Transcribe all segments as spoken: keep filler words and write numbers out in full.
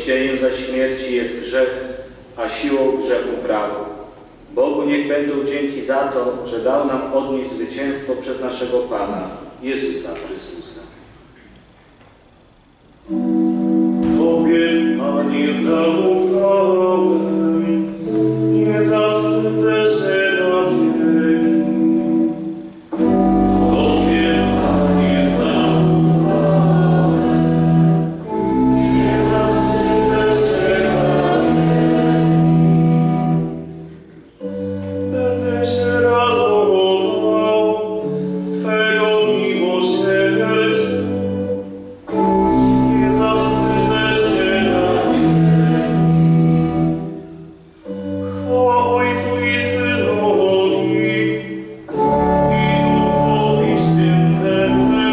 Odejścieniem za śmierci jest grzech, a siłą grzechu prawo. Bogu niech będą dzięki za to, że dał nam odnieść zwycięstwo przez naszego Pana, Jezusa Chrystusa. Tobie, Panie, zaufałem, nie zawstydzę się na wieki. Tobie, Panie, zaufałem, nie zawstydzę się na wieki. Będę się radował z Twego miłosierdzia. Nie zawstydzę się na wieki. Chwała Ojcu i Synowi, i Duchowi Świętemu.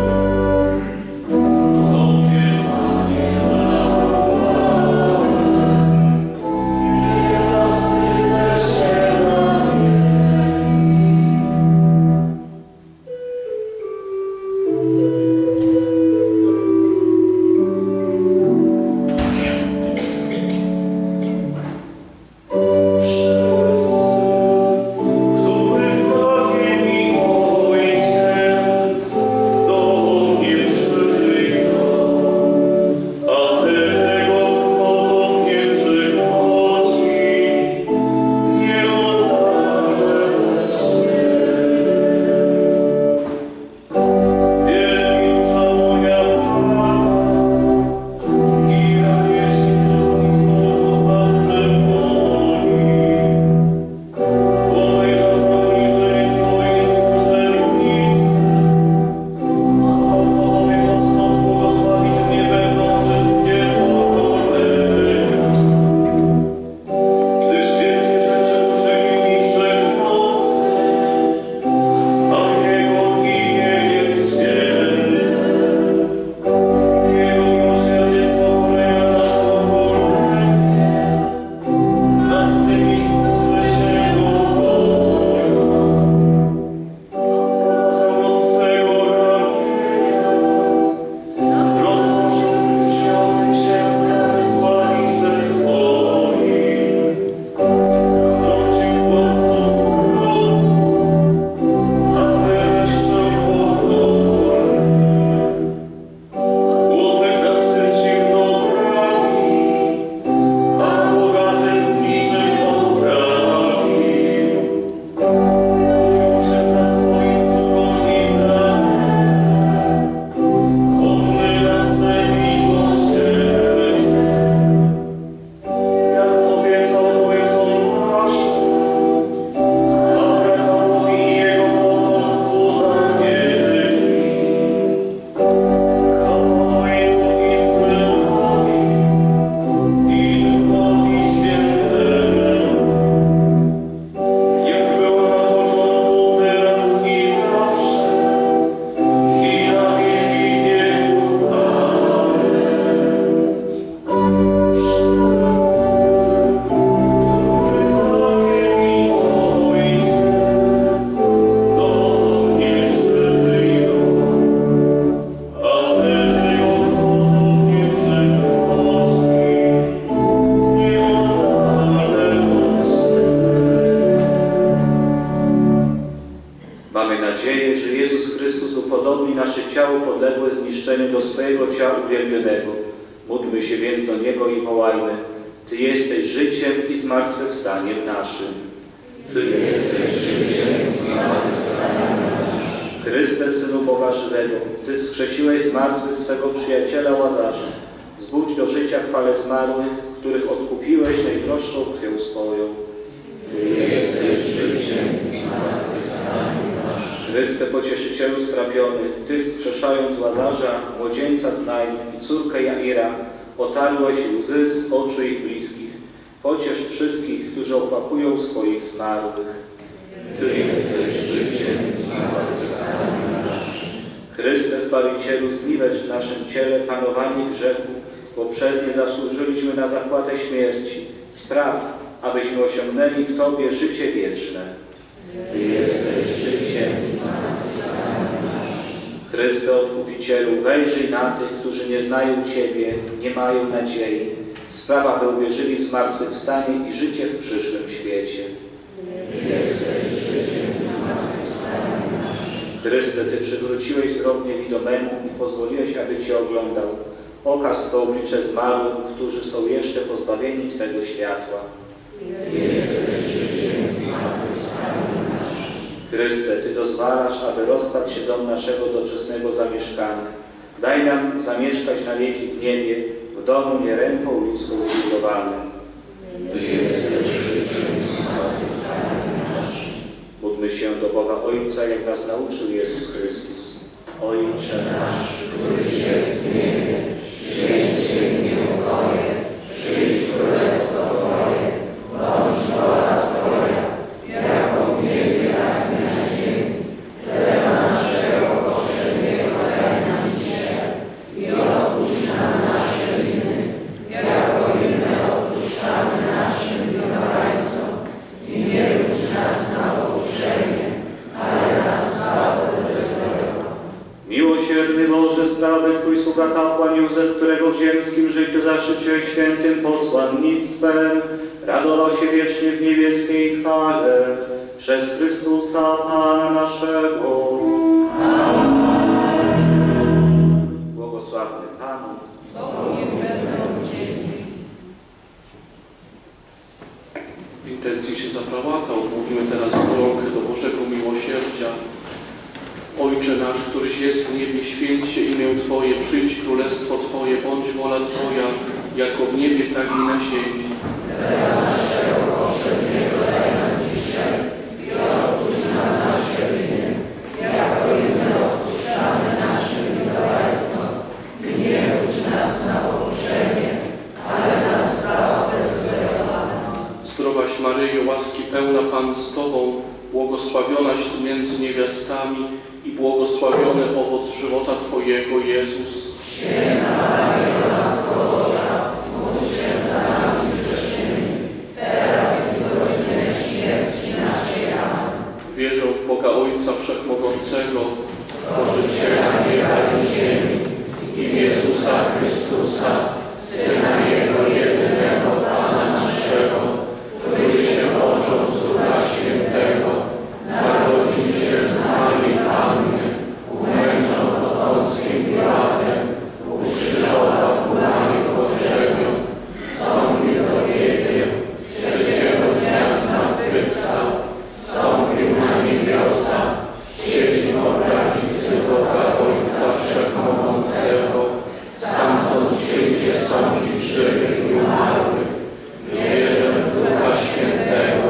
Tobie, Panie, zaufałem, nie zawstydzę się na Mamy nadzieję, że Jezus Chrystus upodobni nasze ciało podległe zniszczeniu do swojego ciała uwielbionego. Módlmy się więc do Niego i wołajmy: Ty jesteś życiem i zmartwychwstaniem naszym. Ty jesteś życiem i zmartwychwstaniem naszym. Chryste, Synu Boga żywego, Ty wskrzesiłeś z martwych swego przyjaciela Łazarza. Zbudź do życia chwale zmarłych, których odkupiłeś najdroższą krwią swoją. Ty jesteś życiem i zmartwychwstaniem naszym. Chryste, Pocieszycielu strapionych, Ty wskrzeszając Łazarza, młodzieńca z Nain i córkę Jaira, otarłeś łzy z oczu ich bliskich. Pociesz wszystkich, którzy opłakują swoich zmarłych. Ty jesteś życiem i zmartwychwstaniem naszym. Chryste, Zbawicielu, zniwecz w naszym ciele panowanie grzechu, bo przez nie zasłużyliśmy na zapłatę śmierci. Spraw, abyśmy osiągnęli w Tobie życie wieczne. Ty jesteś życiem i zmartwychwstaniem naszym. Chryste Odkupicielu, wejrzyj na tych, którzy nie znają Ciebie, nie mają nadziei. Sprawa, by uwierzyli w zmartwychwstanie i życie w przyszłym świecie. Chryste, Ty przywróciłeś wzrok niewidomemu i pozwoliłeś, aby Cię oglądał. Okaż swe oblicze zmarłym, którzy są jeszcze pozbawieni Twego światła. Chryste, Ty dozwalasz, aby rozpadł się dom naszego doczesnego zamieszkania. Daj nam zamieszkać na wieki w niebie, w domu nie ręką ludzką zbudowanym. Módlmy się do Boga Ojca, jak nas nauczył Jezus Chrystus. Ojcze nasz, któryś jest w niebie, święć się imię Twoje, przyjdź królestwo Twoje, bądź wola Twoja, jako w niebie, tak i na ziemi. Chleba naszego powszedniego daj nam dzisiaj i odpuść nam nasze winy, jako i my odpuszczamy naszym winowajcom. I nie wódź nas na pokuszenie, ale nas zbaw ze złego. Miłosierny Boże, sprawę Twój sługa kapłan Józef, którego w ziemskim życiu zaszczyciłeś świętym posłannictwem, radował się wiecznie w niebieskiej chwale przez Chrystusa Pana naszego. Amen. Błogosławny Panu. Bogu niech będą dzięki. W intencji się zaprawakał, mówimy teraz koronkę do Bożego Miłosierdzia. Ojcze nasz, któryś jest w niebie, święć się imię Twoje, przyjdź królestwo Twoje, bądź wola Twoja, jako w niebie, tak i na ziemi. Chleba naszego powszedniego daj nam dzisiaj i odpuść nam nasze winy, jako i my odpuszczamy naszym winowajcom. I nie wódź nas na pokuszenie, ale nas zbaw ze złego. Zdrowaś Maryjo, łaski pełna Pan z Tobą, błogosławionaś Ty między niewiastami i błogosławiony owoc żywota Twojego, Jezus. Święta Maryjo, Matko Boża, módl się za nami grzesznymi, teraz i w godzinę śmierci naszej. Amen. Wierzę w Boga Ojca Wszechmogącego, Stworzyciela nieba i ziemi, i w Jezusa Chrystusa, Syna Jego jedynego, Pana naszego, który się począł z Ducha Świętego, narodził się z Maryi Panny, umęczon pod Pąckim Piłatem, ukrzyżował, umarł i pogrzebion, wstąpił do piekieł, trzeciego dnia zmartwychwstał, wstąpił na niebiosa, siedzi po prawicy Boga Ojca Wszechmogącego, stamtąd przyjdzie sądzić żywych i umarłych. Wierzę w Ducha Świętego,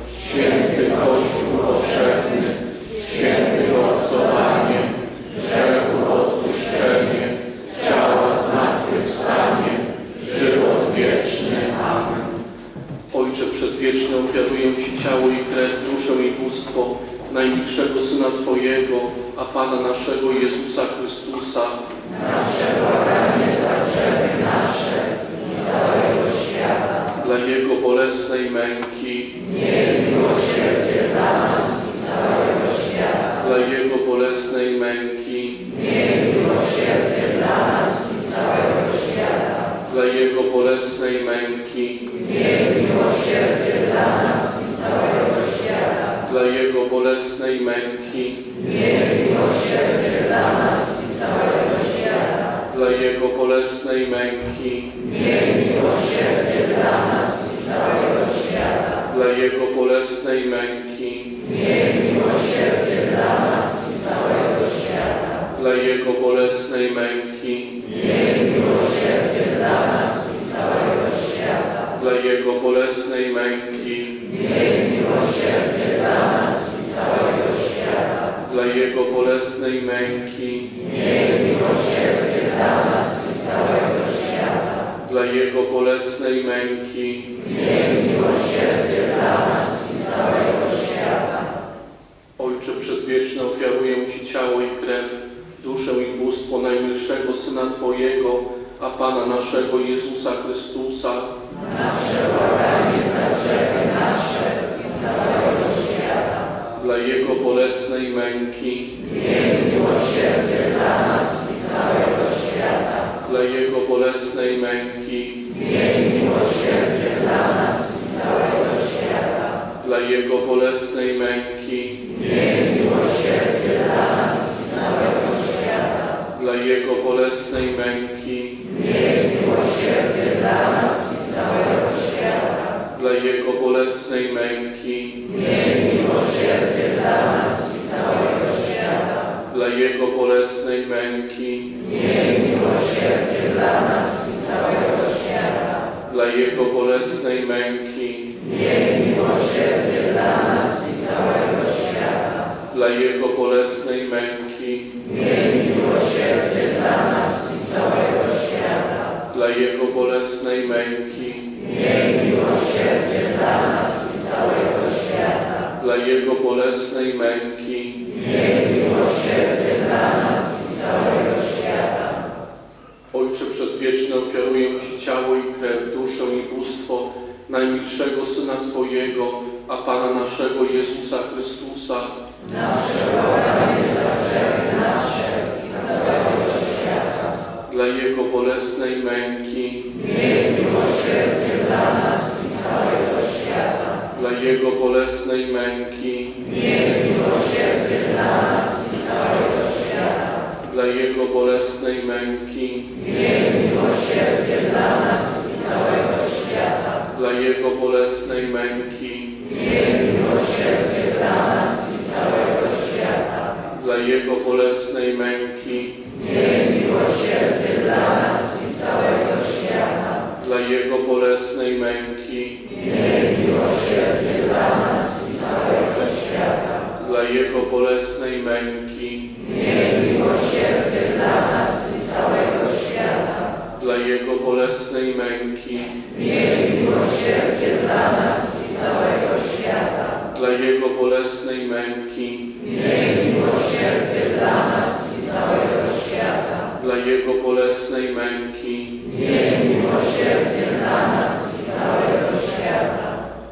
święty Kościół powszechny, święty obcowanie, grzechów odpuszczenie, ciała zmartwychwstanie, żywot wieczny. Amen. Ojcze przedwieczny, ofiaruję Ci ciało i krew, duszę i bóstwo najmilszego Syna Twojego, a Pana naszego Jezusa Chrystusa, Nasze błaganie za grzechy nasze i całego świata. dla Jego bolesnej męki, Miej miłosierdzie dla nas i całego świata. dla Jego bolesnej męki, Miej miłosierdzie dla nas i całego świata. dla Jego bolesnej męki, Miej miłosierdzie dla nas i całego świata. dla Jego bolesnej męki, Miej miłosierdzie dla nas i całego świata. dla Jego bolesnej męki, Miej miłosierdzie dla nas i całego świata. dla Jego bolesnej męki, Miej miłosierdzie dla nas i całego świata. dla Jego bolesnej męki, Miej miłosierdzie dla nas i całego świata. dla Jego bolesnej męki, Miej miłosierdzie dla nas i całego świata. dla Jego bolesnej męki, Miej miłosierdzie dla nas i całego świata. dla Jego bolesnej męki, Miej miłosierdzie dla nas i całego świata. Ojcze przedwieczny, ofiaruję Ci ciało i krew, duszę i bóstwo najmilszego Syna Twojego, a Pana naszego Jezusa Chrystusa, Nasze błaganie za grzechy nasze i całego świata. dla Jego bolesnej męki, Miej miłosierdzie dla bolesnej męki, miej miłosierdzie dla nas i całego świata. dla Jego bolesnej męki, Miej miłosierdzie dla nas i całego świata. dla Jego bolesnej męki, Miej miłosierdzie dla nas i całego świata. dla Jego bolesnej męki, Miej miłosierdzie dla nas i całego świata. dla Jego bolesnej męki, Miej miłosierdzie dla nas i całego świata. dla Jego bolesnej męki, Miej miłosierdzie dla nas i całego świata. dla Jego bolesnej męki, Miej miłosierdzie dla nas i całego świata. dla Jego bolesnej męki, Miej miłosierdzie dla nas i całego świata. dla Jego bolesnej męki, Miej miłosierdzie dla nas i całego świata. Ojcze Przedwieczny, ofiaruję Ci ciało i krew, duszę i bóstwo najmilszego Syna Twojego, a Pana naszego Jezusa Chrystusa, Na przełamanie za grzechy nasze i całego świata. dla Jego bolesnej męki, Miej miłosierdzie dla nas i całego świata. dla Jego bolesnej męki, Miej miłosierdzie dla nas i całego świata. dla Jego bolesnej męki, Miej miłosierdzie dla nas i całego świata. dla Jego bolesnej męki, Miej miłosierdzie dla nas i całego świata. dla Jego bolesnej męki, Miej miłosierdzie dla nas i całego świata. dla Jego bolesnej męki, Miej miłosierdzie dla nas i całego świata. dla Jego bolesnej męki, Miej miłosierdzie dla nas i całego świata. dla Jego bolesnej męki, Miej miłosierdzie dla nas i całego świata. dla Jego bolesnej męki, Miej miłosierdzie dla nas i całego świata. dla Jego bolesnej męki, Miej miłosierdzie dla nas i całego świata.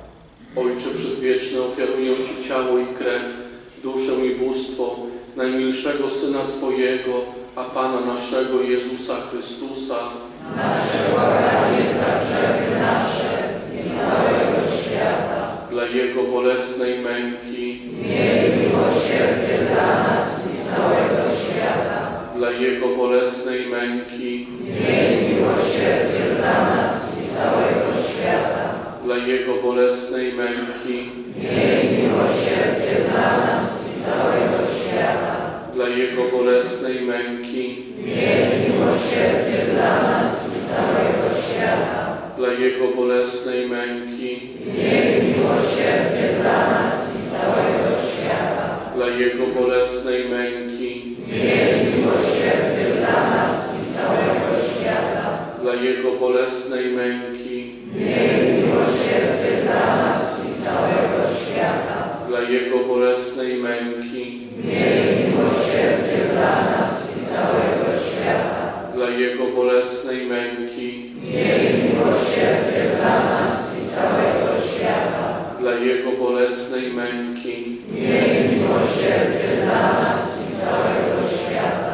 Ojcze Przedwieczny, ofiaruję Ci ciało i krew, duszę i bóstwo najmilszego Syna Twojego, a Pana naszego Jezusa Chrystusa, Na przebłaganie za grzechy nasze i całego świata. dla Jego bolesnej męki, Miej miłosierdzie dla nas i całego świata. dla Jego bolesnej męki, Miej miłosierdzie dla nas i całego świata. dla Jego bolesnej męki, Miej miłosierdzie dla nas i całego świata. dla Jego bolesnej męki, Miej miłosierdzie dla nas i całego świata. dla Jego bolesnej męki, Miej miłosierdzie dla nas i całego świata. dla Jego bolesnej męki, Miej miłosierdzie dla nas i całego świata. dla Jego bolesnej męki, Miej miłosierdzie dla nas i całego świata. dla Jego bolesnej męki, Miej miłosierdzie dla nas i całego świata. dla Jego bolesnej męki, Miej miłosierdzie dla nas i całego świata. dla Jego bolesnej męki, Miej miłosierdzie dla nas i całego świata.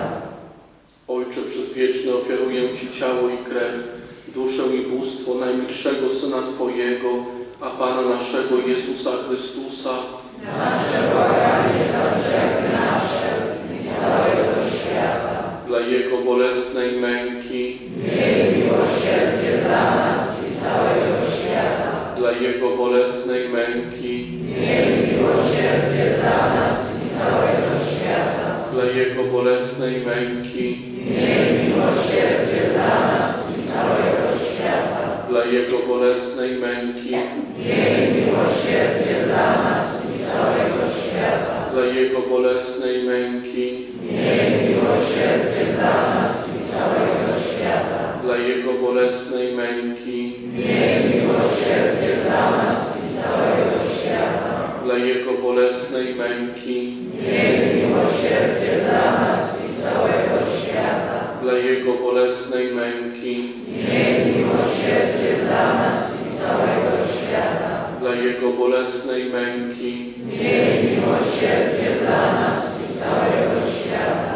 Ojcze Przedwieczny, ofiaruję Ci ciało i krew, duszę i bóstwo najmilszego Syna Twojego, a Pana naszego Jezusa Chrystusa, Na przebłaganie za grzechy nasze i całego świata. dla Jego bolesnej męki, Miej miłosierdzie dla nas i całego świata. dla Jego bolesnej męki, Miej miłosierdzie dla nas i całego świata. dla Jego bolesnej męki, Miej miłosierdzie dla nas i całego świata. dla Jego bolesnej męki, Miej miłosierdzie dla nas i całego świata. dla Jego bolesnej męki, Miej miłosierdzie dla nas i całego świata. dla Jego bolesnej męki, Miej miłosierdzie dla nas i całego świata. dla Jego bolesnej męki, Miej miłosierdzie dla nas i całego świata. dla Jego bolesnej męki, Miej miłosierdzie dla nas i całego świata. dla Jego bolesnej męki, Miej miłosierdzie dla nas i całego świata.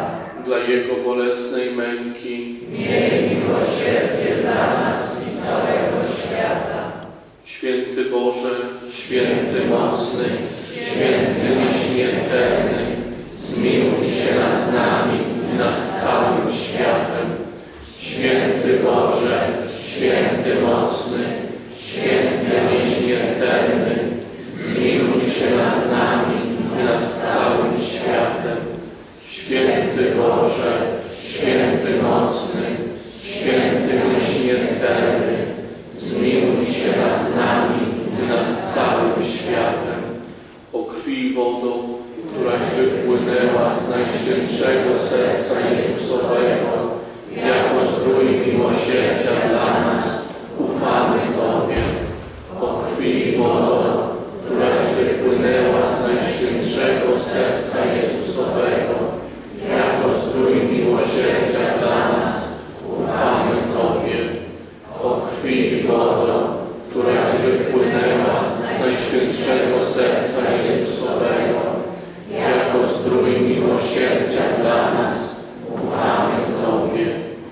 dla Jego bolesnej męki, miej miłosierdzie dla nas i całego świata. Święty Boże, Święty Mocny, Święty Nieśmiertelny, zmiłuj się nad nami i nad całym światem. Święty Boże, Święty Mocny, Święty Nieśmiertelny, zmiłuj się nad nami i nad całym światem. Święty Boże, Święty Mocny, Święty Nieśmiertelny, zmiłuj się nad nami i nad całym światem. O krwi i wodą, któraś wypłynęła z Najświętszego Serca Jezusowego, jako zdrój miłosierdzia dla nas, ufamy Tobie. O krwi i wodą, któraś wypłynęła z Najświętszego Serca Jezusowego, jako zdrój miłosierdzia dla nas, ufamy Tobie. O krwi i wodą, któraś wypłynęła z Najświętszego Serca Jezusowego, jako zdrój miłosierdzia dla nas, ufamy Tobie.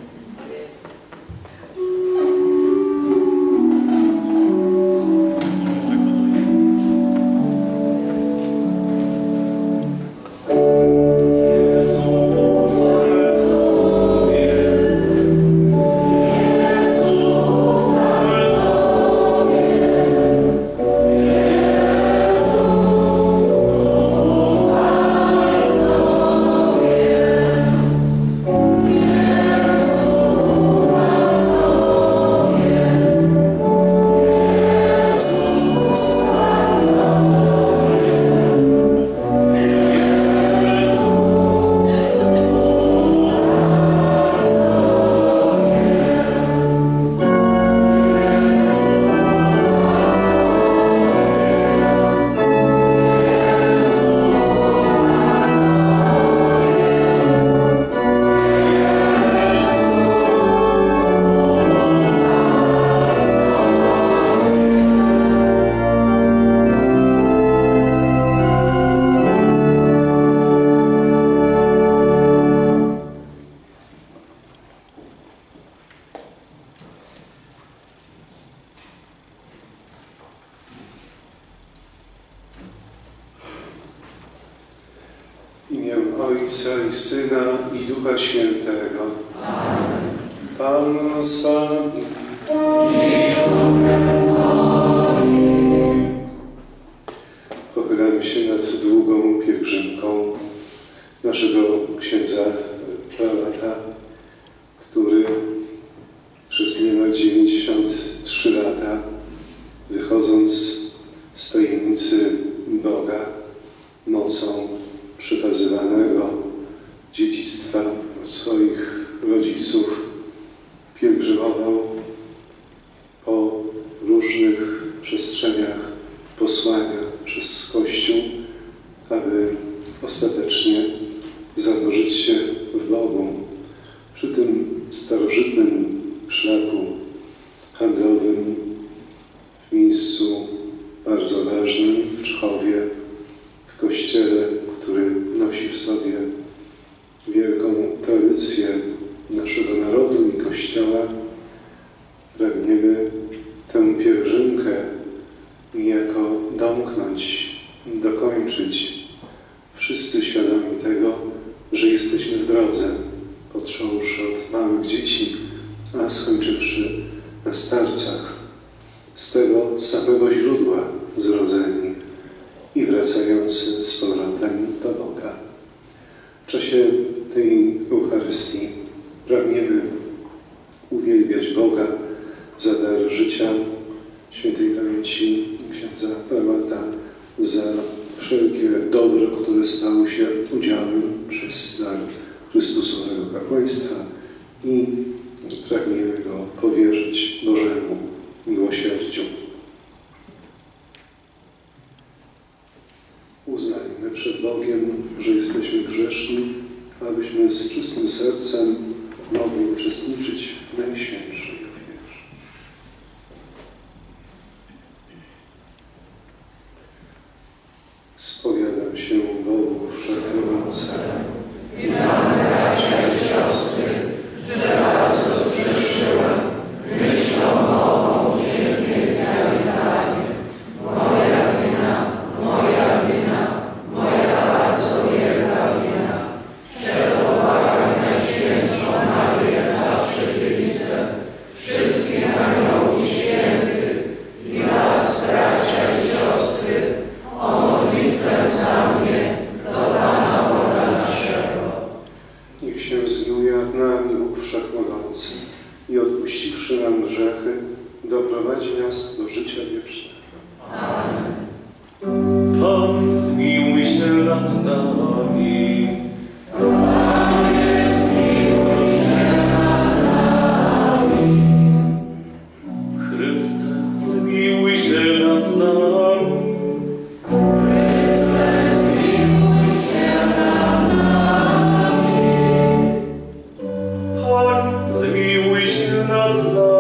W imię Ojca i Syna i Ducha Świętego. Amen. Pan z Wami. Pochylamy się nad długą pielgrzymką naszego księdza prałata, który przez niemal dziewięćdziesiąt trzy lata, wychodząc z tajemnicy Boga, mocą przekazywanego dziedzictwa swoich rodziców, pielgrzymował po różnych przestrzeniach posłania przez Kościół, aby ostatecznie zanurzyć się w Bogu przy tym starożytnym szlaku handlowym w miejscu bardzo ważnym w Czchowie, w kościele, który nosi w sobie wielką tradycję naszego narodu i Kościoła. Pragniemy tę pielgrzymkę niejako domknąć, dokończyć, wszyscy świadomi tego, że jesteśmy w drodze, począwszy od małych dzieci, a skończywszy na starcach, z tego samego źródła zrodzeni i wracający z powrotem do Boga. W czasie tej Eucharystii pragniemy uwielbiać Boga za dar życia, świętej pamięci księdza prałata, za wszelkie dobro, które stało się udziałem przez dar Chrystusowego kapłaństwa i pragniemy Go powierzyć Bożemu miłosierdziu. Uznajmy przed Bogiem, że jesteśmy grzeszni, abyśmy z czystym sercem mogli uczestniczyć w Najświętszej ofierze. Spowiadam się Bogu Wszechmogącemu i mamy razie prowadzi nas do życia wiecznego. Amen. Pan zmiłuj się nad nami. Panie, zmiłuj się nad nami. Chryste, zmiłuj się nad nami. Chryste, zmiłuj się nad nami. Pan, zmiłuj się nad nami.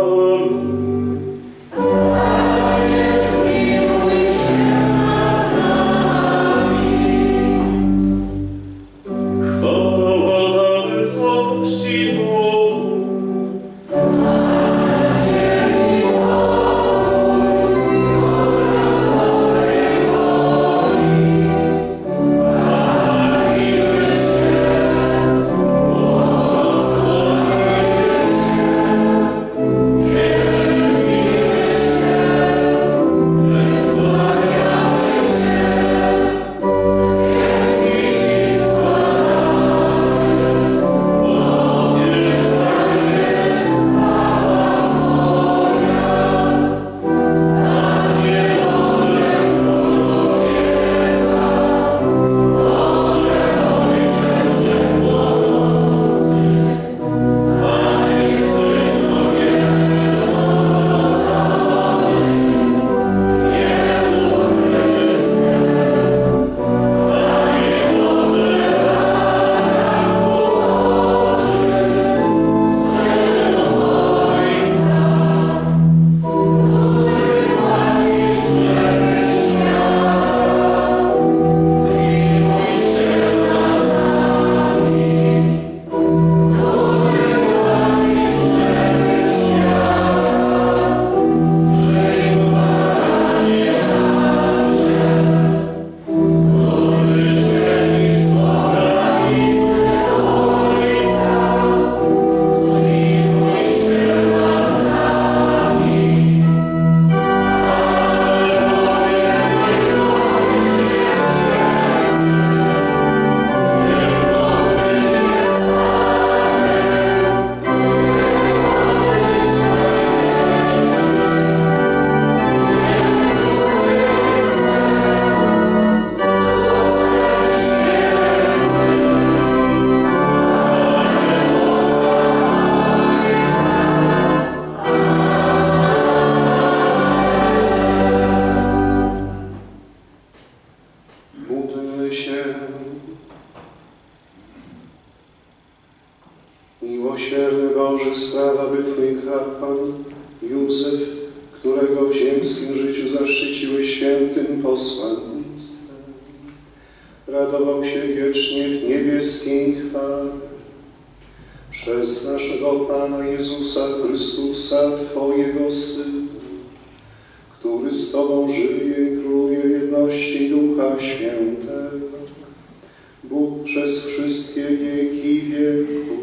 Panie, zmiłuj się nad nami. Chwała na wysokości Bogu. Na ziemi pokój, Boża dobrej woli. Chwalimy się, błogosławimy się, wielbimy się, wysławiamy się, dzięki Ci składamy, bo wielka jest chwała Twoja, Panie Boże człowieka, Boże Ojcze Wszechmocny, Panie Synu jednorodzony, Jezu Chryste, Panie Boże Radaku Boży, Synu Ojca, który gładzisz brzegi świata, zmiłuj się nad nami. Który gładzisz brzegi świata, przyjm badanie nasze. Który świecisz po granicy Ojca, zmiłuj się nad nami. Módlmy się. Miłosierny Boże, sprawa, by Twój kapłan Józef, którego w ziemskim życiu zaszczyciłeś świętym posłannictwem, radował się wiecznie w niebieskiej chwale. Przez naszego Pana Jezusa Chrystusa, Twojego Syna, który z Tobą żyje i króluje w jedności Ducha Świętego, Bóg przez wszystkie wieki wieków.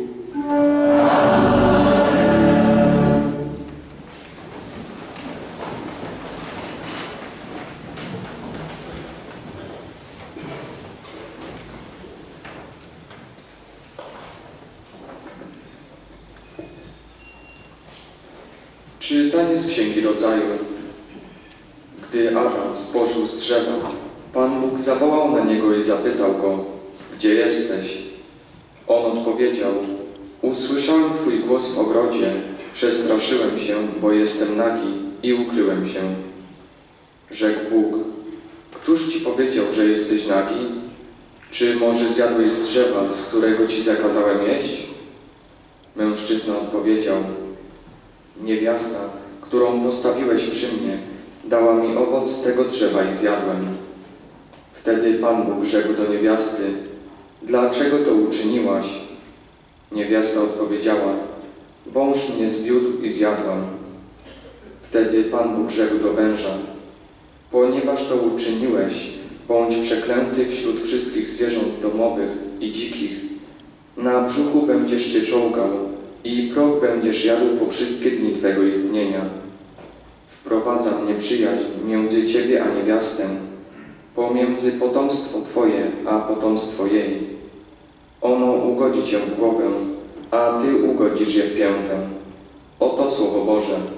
Czytanie z Księgi Rodzaju. Gdy Adam zbożył z drzewa, Pan Bóg zawołał na niego i zapytał go: gdzie jesteś? On odpowiedział: usłyszałem Twój głos w ogrodzie, przestraszyłem się, bo jestem nagi i ukryłem się. Rzekł Bóg: któż Ci powiedział, że jesteś nagi? Czy może zjadłeś z drzewa, z którego Ci zakazałem jeść? Mężczyzna odpowiedział: niewiasta, którą postawiłeś przy mnie, dała mi owoc tego drzewa i zjadłem. Wtedy Pan Bóg rzekł do niewiasty: dlaczego to uczyniłaś? Niewiasta odpowiedziała: wąż mnie zwiódł i zjadłam. Wtedy Pan Bóg rzekł do węża: ponieważ to uczyniłeś, bądź przeklęty wśród wszystkich zwierząt domowych i dzikich. Na brzuchu będziesz się czołgał i proch będziesz jadł po wszystkie dni Twego istnienia. Wprowadzam nieprzyjaźń między Ciebie a niewiastę, pomiędzy potomstwo Twoje a potomstwo jej. Ono ugodzi Cię w głowę, a Ty ugodzisz je w piętę. Oto Słowo Boże.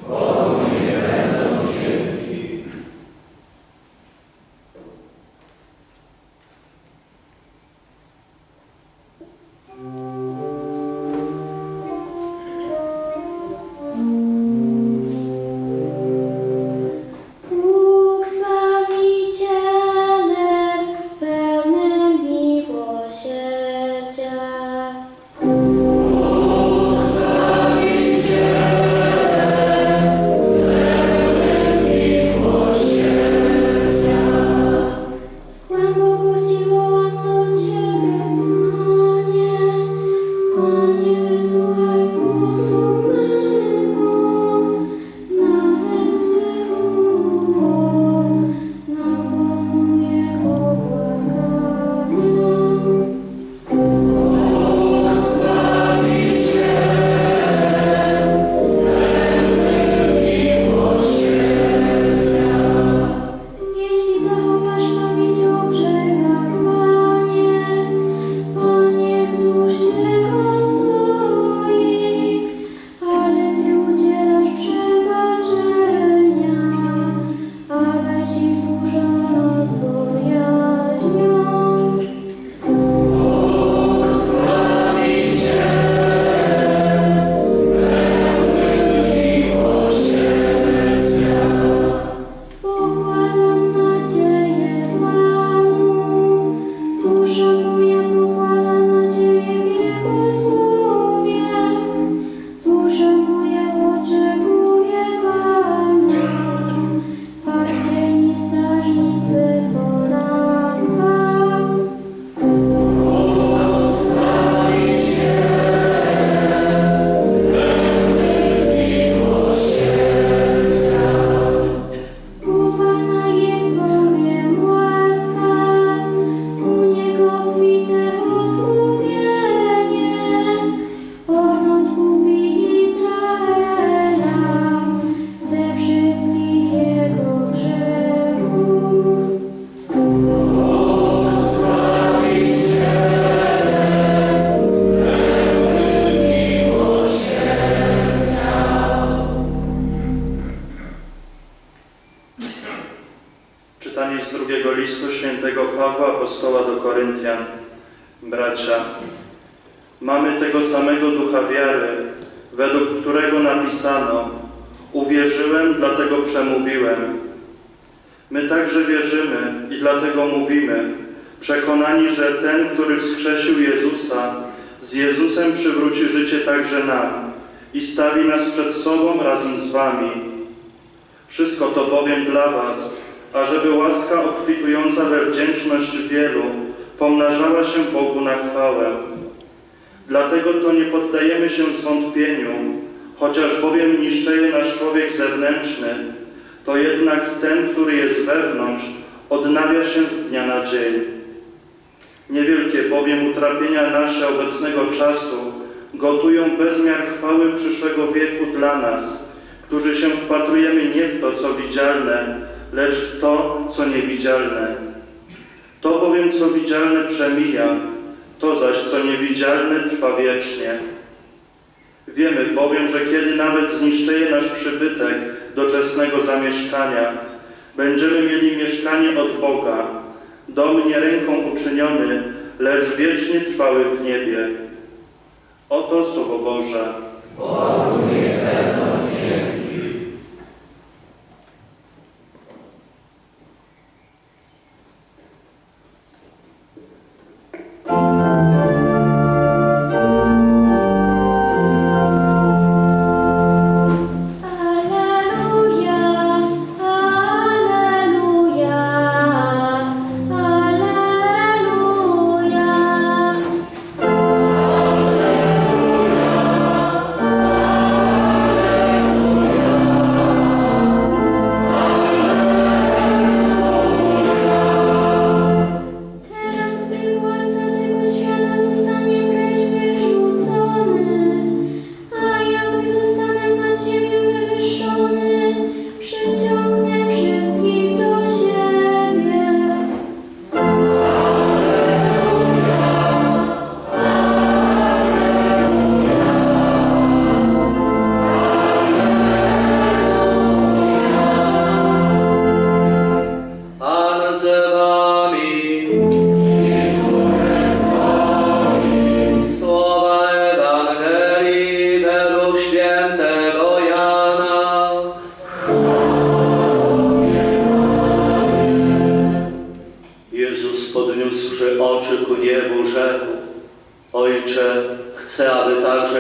apostoła do Koryntian. Bracia, mamy tego samego ducha wiary, według którego napisano: uwierzyłem, dlatego przemówiłem. My także wierzymy i dlatego mówimy, przekonani, że ten, który wskrzesił Jezusa, z Jezusem przywróci życie także nam i stawi nas przed sobą razem z wami. Wszystko to bowiem dla was, ażeby łaska obfitująca we wdzięczność wielu pomnażała się Bogu na chwałę. Dlatego to nie poddajemy się zwątpieniu, chociaż bowiem niszczeje nasz człowiek zewnętrzny, to jednak ten, który jest wewnątrz, odnawia się z dnia na dzień. Niewielkie bowiem utrapienia nasze obecnego czasu gotują bezmiar chwały przyszłego wieku dla nas, którzy się wpatrujemy nie w to, co widzialne, lecz w to, co niewidzialne. To bowiem, co widzialne, przemija, to zaś, co niewidzialne, trwa wiecznie. Wiemy bowiem, że kiedy nawet zniszczeje nasz przybytek doczesnego zamieszkania, będziemy mieli mieszkanie od Boga, dom nie ręką uczyniony, lecz wiecznie trwały w niebie. Oto Słowo Boże. Bogu niech będą dzięki. Alleluja,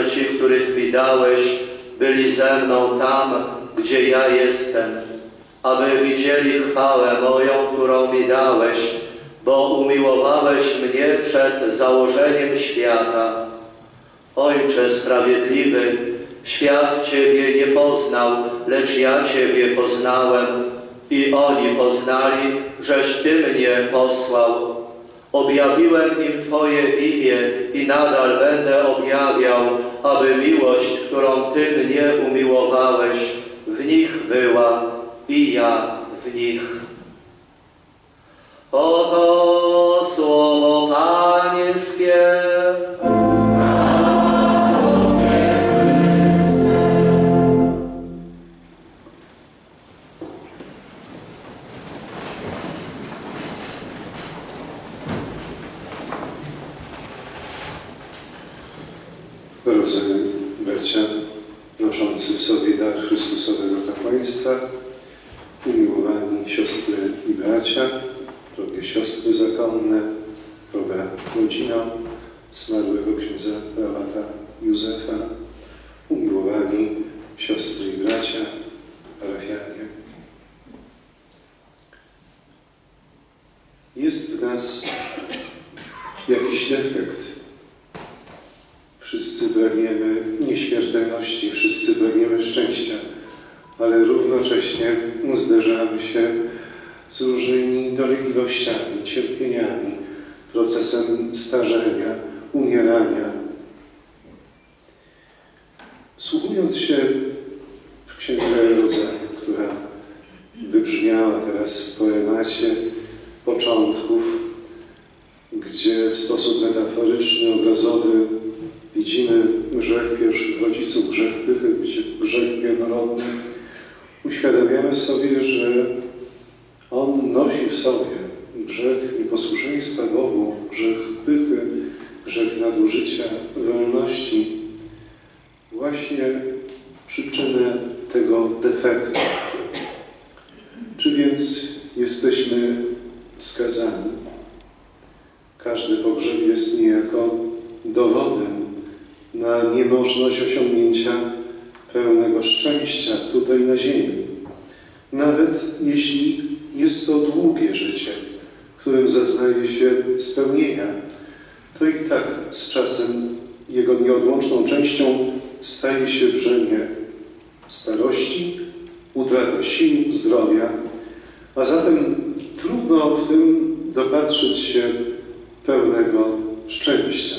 ci, których mi dałeś, byli ze mną tam, gdzie ja jestem, aby widzieli chwałę moją, którą mi dałeś, bo umiłowałeś mnie przed założeniem świata. Ojcze sprawiedliwy, świat Ciebie nie poznał, lecz ja Ciebie poznałem i oni poznali, żeś Ty mnie posłał. Objawiłem im Twoje imię i nadal będę objawiał, aby miłość, którą Ty mnie umiłowałeś, w nich była i ja w nich. Oto słowo Pańskie. Drodzy bracia, noszący w sobie dar Chrystusowego kapłaństwa, umiłowani siostry i bracia, drogie siostry zakonne, droga rodzina zmarłego księdza prałata Józefa, umiłowani siostry i bracia, parafianie. Jest w nas jakiś defekt. Wszyscy pragniemy nieśmiertelności, wszyscy pragniemy szczęścia, ale równocześnie zderzamy się z różnymi dolegliwościami, cierpieniami, procesem starzenia, umierania. Wsłuchując się w Księgę Rodzaju, która wybrzmiała teraz w poemacie początków, gdzie w sposób metaforyczny, obrazowy widzimy grzech pierwszych rodziców, grzech pychy, grzech pierworodny, uświadamiamy sobie, że on nosi w sobie grzech nieposłuszeństwa Bogu, grzech pychy, grzech nadużycia wolności, właśnie przyczynę tego defektu. Czy więc jesteśmy skazani? Każdy pogrzeb jest niejako dowodem na niemożność osiągnięcia pełnego szczęścia tutaj na ziemi. Nawet jeśli jest to długie życie, w którym zaznaje się spełnienia, to i tak z czasem jego nieodłączną częścią staje się brzemię starości, utrata sił, zdrowia, a zatem trudno w tym dopatrzyć się pełnego szczęścia.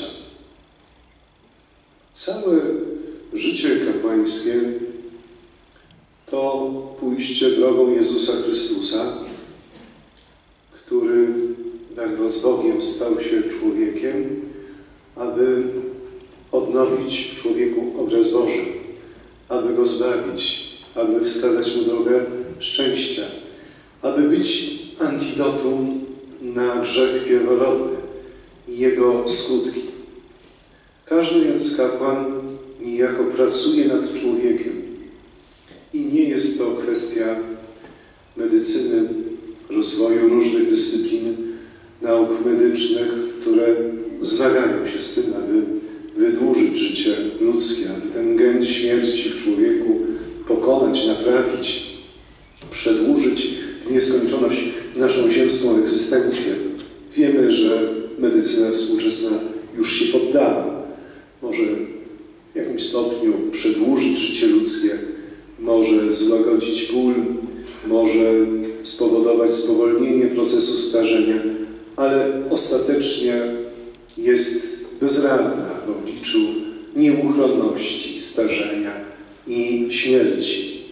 Całe życie kapłańskie to pójście drogą Jezusa Chrystusa, który, będąc Bogiem, stał się człowiekiem, aby odnowić w człowieku obraz Boży, aby go zbawić, aby wskazać mu drogę szczęścia, aby być antidotum na grzech pierworodny i jego skutki. Każdy więc kapłan niejako pracuje nad człowiekiem i nie jest to kwestia medycyny, rozwoju różnych dyscyplin, nauk medycznych, które zmagają się z tym, aby wydłużyć życie ludzkie, aby ten gen śmierci w człowieku pokonać, naprawić, przedłużyć w nieskończoność naszą ziemską egzystencję. Wiemy, że medycyna współczesna już się poddała. Może w jakimś stopniu przedłużyć życie ludzkie, może złagodzić ból, może spowodować spowolnienie procesu starzenia, ale ostatecznie jest bezradna w obliczu nieuchronności starzenia i śmierci.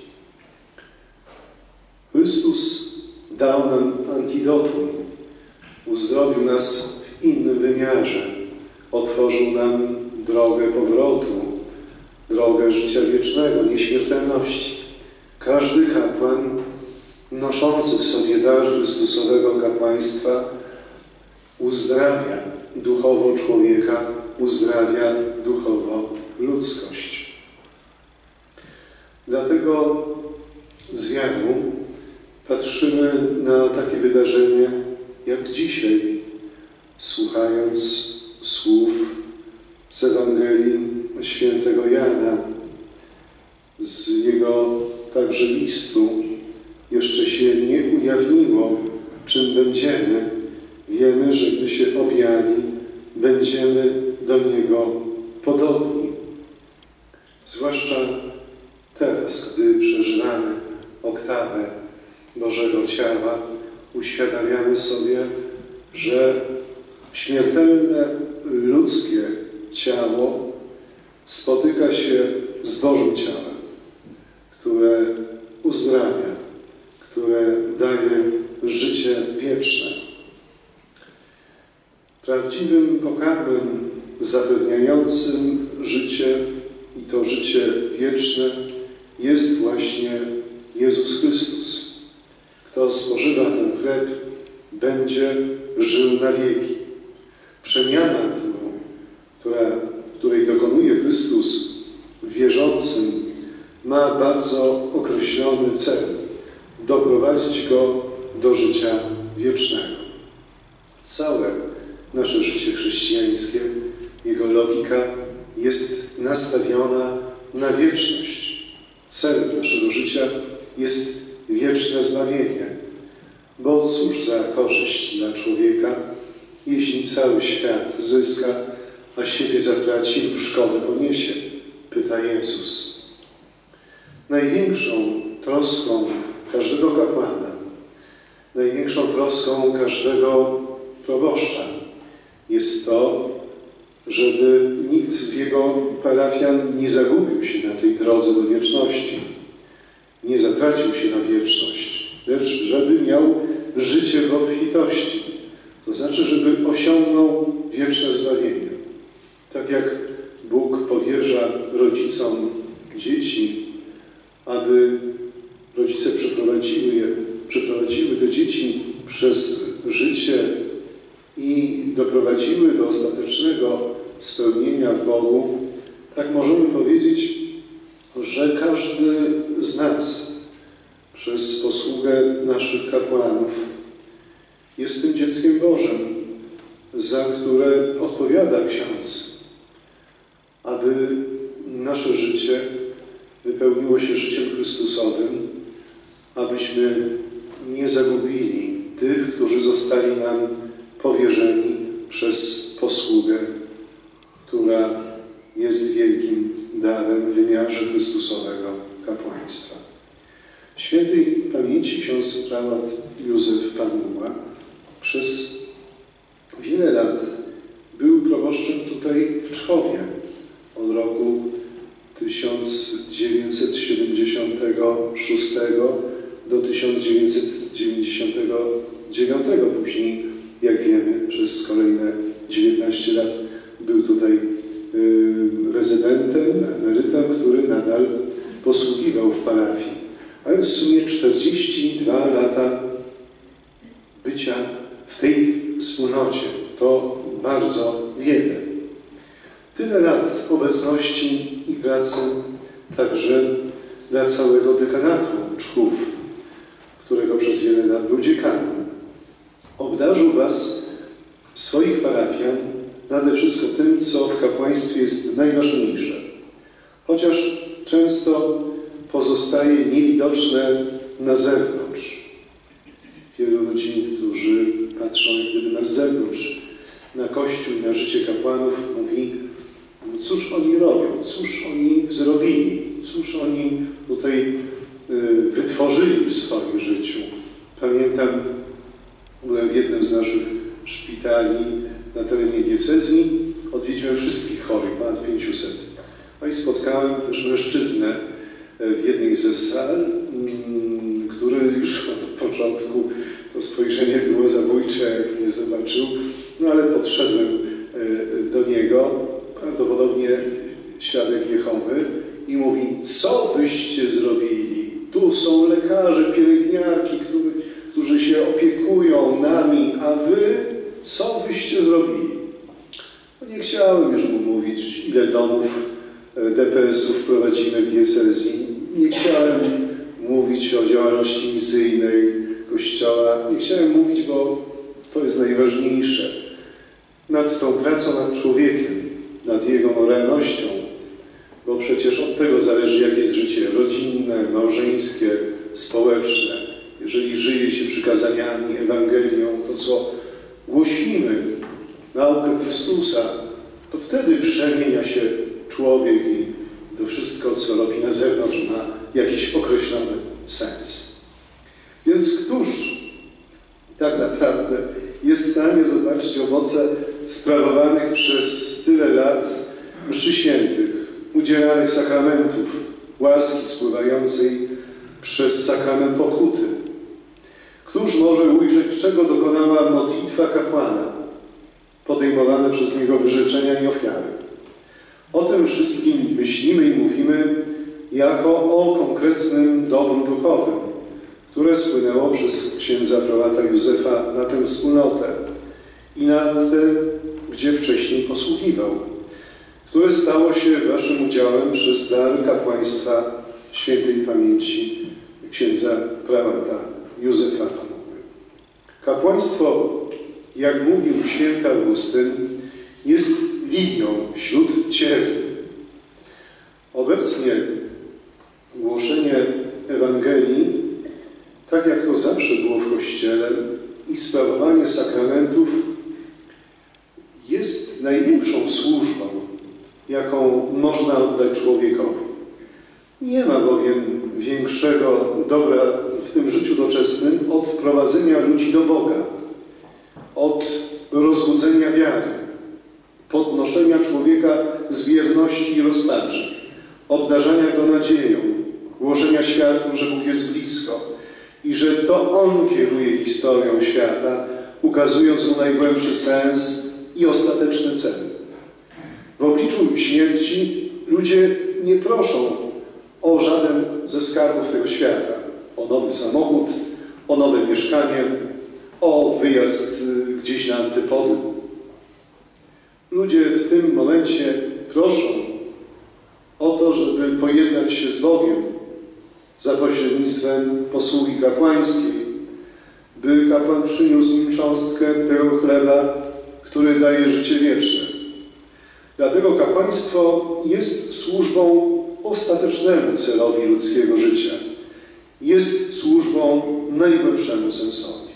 Chrystus dał nam antidotum, uzdrowił nas w innym wymiarze, otworzył nam drogę powrotu, drogę życia wiecznego, nieśmiertelności. Każdy kapłan noszący w sobie dar Chrystusowego kapłaństwa uzdrawia duchowo człowieka, uzdrawia duchowo ludzkość. Dlatego z wiarą patrzymy na takie wydarzenie jak dzisiaj, słuchając słów z Ewangelii świętego Jana, z jego także listu, jeszcze się nie ujawniło, czym będziemy. Wiemy, że gdy się objawi, będziemy do Niego podobni. Zwłaszcza teraz, gdy przeżywamy oktawę Bożego Ciała, uświadamiamy sobie, że śmiertelne ludzkie ciało spotyka się z Bożym ciałem, które uzdrawia, które daje życie wieczne. Prawdziwym pokarmem zapewniającym życie i to życie wieczne jest właśnie Jezus Chrystus. Kto spożywa ten chleb, będzie żył na wieki. Przemiana, którą, która, której dokonuje Chrystus w wierzącym, ma bardzo określony cel – doprowadzić go do życia wiecznego. Całe nasze życie chrześcijańskie, jego logika jest nastawiona na wieczność. Celem naszego życia jest wieczne zbawienie. Bo cóż za korzyść dla człowieka, jeśli cały świat zyska, a siebie zatraci lub szkodę poniesie? Pyta Jezus. Największą troską każdego kapłana, największą troską każdego proboszcza jest to, żeby nikt z jego parafian nie zagubił się na tej drodze do wieczności, nie zatracił się na wieczność, lecz żeby miał życie w obfitości. To znaczy, żeby osiągnął wieczne zbawienie. Tak jak Bóg powierza rodzicom dzieci, aby rodzice przeprowadziły je, przeprowadziły te dzieci przez życie i doprowadziły do ostatecznego spełnienia w Bogu, tak możemy powiedzieć, że każdy z nas przez posługę naszych kapłanów jest tym dzieckiem Bożym, za które odpowiada Ksiądz, aby nasze życie wypełniło się życiem Chrystusowym, abyśmy nie zagubili tych, którzy zostali nam powierzeni przez posługę, która jest wielkim darem w wymiarze Chrystusowego kapłaństwa. Świętej pamięci ksiądz prałat Józef Panuła przez wiele lat był proboszczem tutaj w Czchowie od roku tysiąc dziewięćset siedemdziesiątego szóstego do tysiąc dziewięćset dziewięćdziesiątego dziewiątego. Później, jak wiemy, przez kolejne dziewiętnaście lat był tutaj y, rezydentem, emerytem, który nadal posługiwał w parafii. A już w sumie czterdzieści dwa lata bycia w tej wspólnocie. To bardzo wiele. Tyle lat obecności i pracy także dla całego dekanatu Czchów, którego przez wiele lat był dziekanem. Obdarzył was, swoich parafian, nade wszystko tym, co w kapłaństwie jest najważniejsze. Chociaż często pozostaje niewidoczne na zewnątrz. Wielu ludzi, którzy patrzą jak gdyby na zewnątrz, na Kościół i na życie kapłanów, mówi, no cóż oni robią, cóż oni zrobili, cóż oni tutaj y, wytworzyli w swoim życiu. Pamiętam, byłem w jednym z naszych szpitali na terenie diecezji, odwiedziłem wszystkich chorych, ponad pięciuset. No i spotkałem też mężczyznę w jednej ze sal, który już od początku to spojrzenie było zabójcze, jak mnie zobaczył, no ale podszedłem do niego, prawdopodobnie świadek Jehowy, i mówi, co wyście zrobili? Tu są lekarze, pielęgniarki, którzy, którzy się opiekują nami, a wy co wyście zrobili? No nie chciałem już mu mówić, ile domów D P S-ów prowadzimy w diecezji. Nie chciałem mówić o działalności misyjnej Kościoła. Nie chciałem mówić, bo to jest najważniejsze. Nad tą pracą nad człowiekiem, nad jego moralnością, przecież od tego zależy, jakie jest życie rodzinne, małżeńskie, społeczne. Jeżeli żyje się przykazaniami, Ewangelią, to co głosimy, naukę Chrystusa, to wtedy przemienia się człowiek i to wszystko, co robi na zewnątrz, ma jakiś określony sens. Więc któż tak naprawdę jest w stanie zobaczyć owoce sprawowanych przez tyle lat mszy świętych, udzielanych sakramentów, łaski spływającej przez sakrament pokuty? Któż może ujrzeć, czego dokonała modlitwa kapłana, podejmowane przez niego wyrzeczenia i ofiary? O tym wszystkim myślimy i mówimy jako o konkretnym dobru duchowym, które spłynęło przez księdza prałata Józefa na tę wspólnotę i na te, gdzie wcześniej posługiwał, które stało się waszym udziałem przez dar kapłaństwa świętej pamięci księdza prałata Józefa. Kapłaństwo, jak mówił święty Augustyn, jest linią wśród cierni. Obecnie głoszenie Ewangelii, tak jak to zawsze było w Kościele, i sprawowanie sakramentów jest największą służbą, jaką można oddać człowiekowi. Nie ma bowiem większego dobra w tym życiu doczesnym od prowadzenia ludzi do Boga, od rozbudzenia wiary, podnoszenia człowieka z wierności i rozpaczy, obdarzania go nadzieją, głoszenia światu, że Bóg jest blisko i że to On kieruje historią świata, ukazując mu najgłębszy sens i ostateczny cel. W obliczu śmierci ludzie nie proszą o żaden ze skarbów tego świata, o nowy samochód, o nowe mieszkanie, o wyjazd gdzieś na antypody. Ludzie w tym momencie proszą o to, żeby pojednać się z Bogiem za pośrednictwem posługi kapłańskiej, by kapłan przyniósł im cząstkę tego chleba, który daje życie wieczne. Dlatego kapłaństwo jest służbą ostatecznemu celowi ludzkiego życia. Jest służbą najgłębszemu sensowi.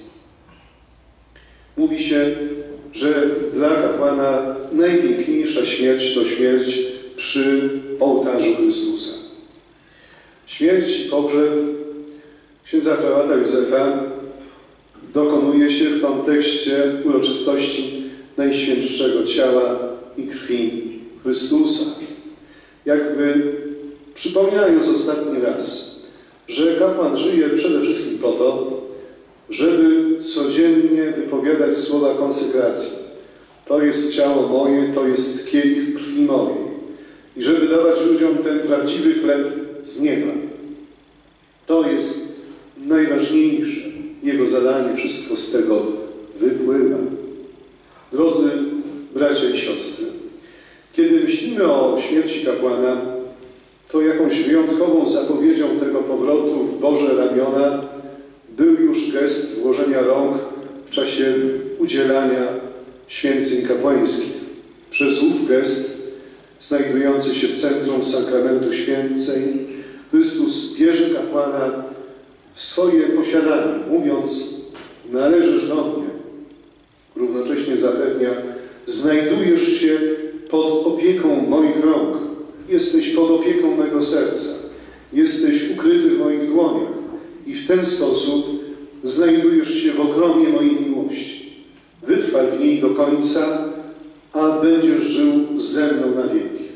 Mówi się, że dla kapłana najpiękniejsza śmierć to śmierć przy ołtarzu Chrystusa. Śmierć i pogrzeb księdza prałata Józefa dokonuje się w kontekście uroczystości Najświętszego Ciała i Krwi Chrystusa. Jakby przypominając ostatni raz, że kapłan żyje przede wszystkim po to, żeby codziennie wypowiadać słowa konsekracji. To jest ciało moje, to jest kielich krwi mojej. I żeby dawać ludziom ten prawdziwy chleb z nieba. To jest najważniejsze. Jego zadanie, wszystko z tego wypływa. Drodzy bracia i siostry, kiedy myślimy o śmierci kapłana, to jakąś wyjątkową zapowiedzią tego powrotu w Boże ramiona był już gest włożenia rąk w czasie udzielania święceń kapłańskich. Przez ów gest, znajdujący się w centrum sakramentu święceń, Chrystus bierze kapłana w swoje posiadanie, mówiąc: należysz do mnie. Równocześnie zapewnia: znajdujesz się pod opieką moich rąk, jesteś pod opieką mego serca, jesteś ukryty w moich dłoniach i w ten sposób znajdujesz się w ogromie mojej miłości. Wytrwaj w niej do końca, a będziesz żył ze mną na wieki.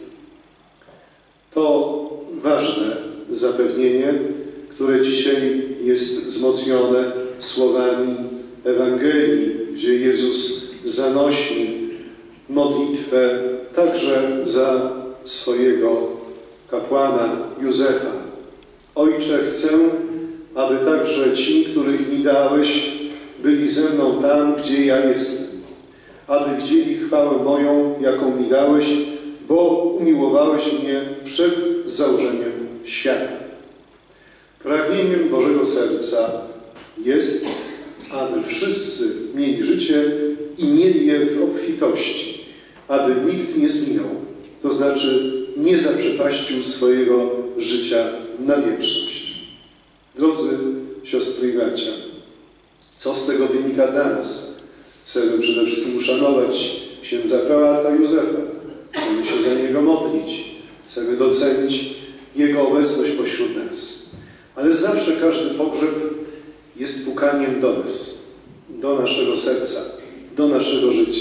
To ważne zapewnienie, które dzisiaj jest wzmocnione słowami Ewangelii, gdzie Jezus zanosi modlitwę także za swojego kapłana Józefa. Ojcze, chcę, aby także ci, których mi dałeś, byli ze mną tam, gdzie ja jestem, aby widzieli chwałę moją, jaką mi dałeś, bo umiłowałeś mnie przed założeniem świata. Pragnieniem Bożego Serca jest, aby wszyscy mieli życie i mieli je w obfitości, aby nikt nie zginął, to znaczy nie zaprzepaścił swojego życia na wieczność. Drodzy siostry i bracia, co z tego wynika dla nas? Chcemy przede wszystkim uszanować księdza prałata Józefa. Chcemy się za niego modlić. Chcemy docenić jego obecność pośród nas. Ale zawsze każdy pogrzeb jest pukaniem do nas, do naszego serca, do naszego życia.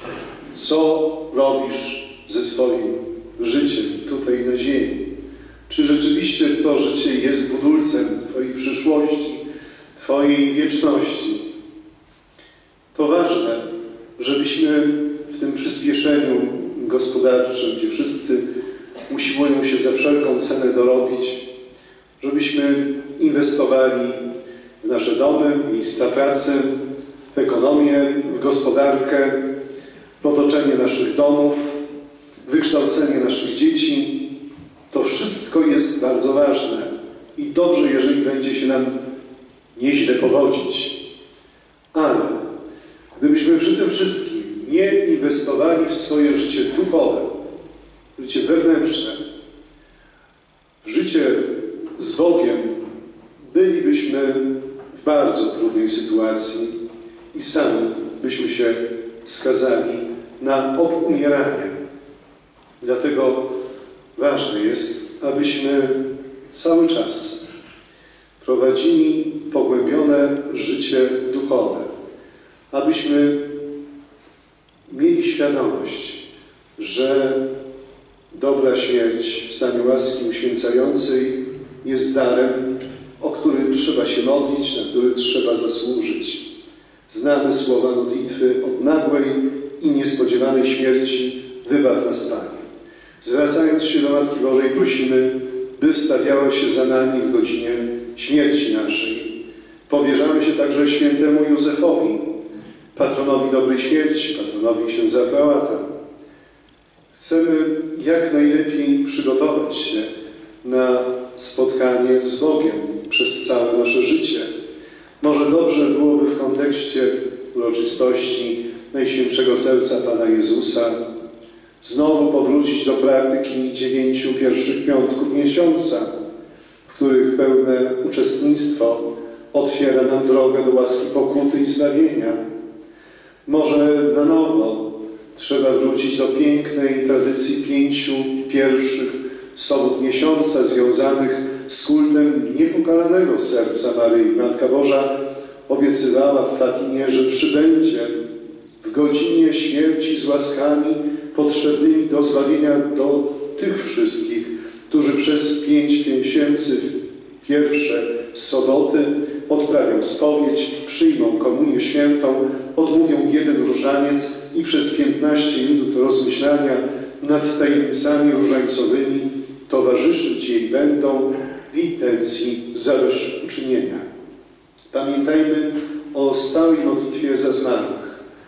Co robisz ze swoim życiem tutaj na ziemi? Czy rzeczywiście to życie jest budulcem Twojej przyszłości, Twojej wieczności? To ważne, żebyśmy w tym przyspieszeniu gospodarczym, gdzie wszyscy usiłują się za wszelką cenę dorobić, żebyśmy inwestowali w nasze domy, miejsca pracy, w ekonomię, w gospodarkę, w otoczenie naszych domów, wykształcenie naszych dzieci. To wszystko jest bardzo ważne i dobrze, jeżeli będzie się nam nieźle powodzić. Ale gdybyśmy przy tym wszystkim nie inwestowali w swoje życie duchowe, życie wewnętrzne, w życie z Bogiem, bylibyśmy w bardzo trudnej sytuacji i sami byśmy się skazali na obumieranie. Dlatego ważne jest, abyśmy cały czas prowadzili pogłębione życie duchowe, abyśmy mieli świadomość, że dobra śmierć w stanie łaski uświęcającej jest darem, o który trzeba się modlić, na który trzeba zasłużyć. Znamy słowa modlitwy: od nagłej i niespodziewanej śmierci wybaw nas, Panie. Zwracając się do Matki Bożej, prosimy, by wstawiała się za nami w godzinie śmierci naszej. Powierzamy się także świętemu Józefowi, patronowi dobrej śmierci, patronowi księdza prałata. Chcemy jak najlepiej przygotować się na spotkanie z Bogiem przez całe nasze życie. Może dobrze byłoby w kontekście uroczystości Najświętszego Serca Pana Jezusa znowu powrócić do praktyki dziewięciu pierwszych piątków miesiąca, w których pełne uczestnictwo otwiera nam drogę do łaski pokuty i zbawienia. Może na nowo trzeba wrócić do pięknej tradycji pięciu pierwszych sobot miesiąca związanych z kultem niepokalanego serca Maryi. Matka Boża obiecywała w Fatimie, że przybędzie w godzinie śmierci z łaskami potrzebnymi do zbawienia do tych wszystkich, którzy przez pięć miesięcy pierwsze soboty odprawią spowiedź, przyjmą komunię świętą, odmówią jeden różaniec i przez piętnaście minut rozmyślania nad tajemnicami różańcowymi towarzyszyć jej będą w intencji zadośćuczynienia. Pamiętajmy o stałej modlitwie za zmarłych.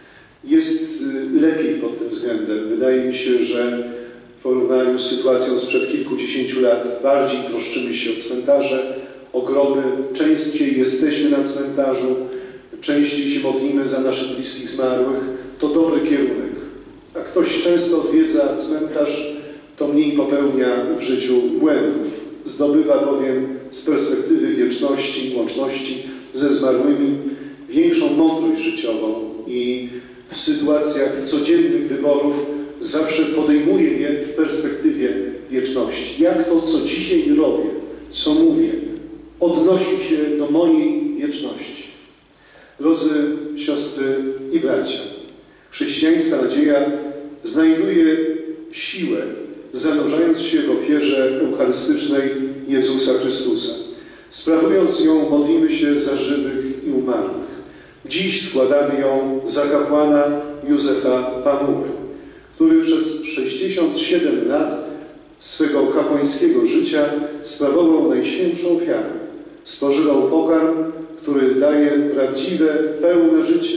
Jest lepiej pod tym względem. Wydaje mi się, że w porównaniu z sytuacją sprzed kilkudziesięciu lat bardziej troszczymy się o cmentarze, o groby, częściej jesteśmy na cmentarzu, częściej się modlimy za naszych bliskich zmarłych. To dobry kierunek. A ktoś często odwiedza cmentarz, to mniej popełnia w życiu błędów. Zdobywa bowiem z perspektywy wieczności, łączności ze zmarłymi większą mądrość życiową i w sytuacjach codziennych wyborów zawsze podejmuje je w perspektywie wieczności. Jak to, co dzisiaj robię, co mówię, odnosi się do mojej wieczności. Drodzy siostry i bracia, chrześcijańska nadzieja znajduje siłę, zanurzając się w ofierze eucharystycznej Jezusa Chrystusa. Sprawując ją, modlimy się za żywych i umarłych. Dziś składamy ją za kapłana Józefa Pamułę, który przez sześćdziesiąt siedem lat swego kapłańskiego życia sprawował najświętszą ofiarę. Spożywał pokarm, który daje prawdziwe, pełne życie,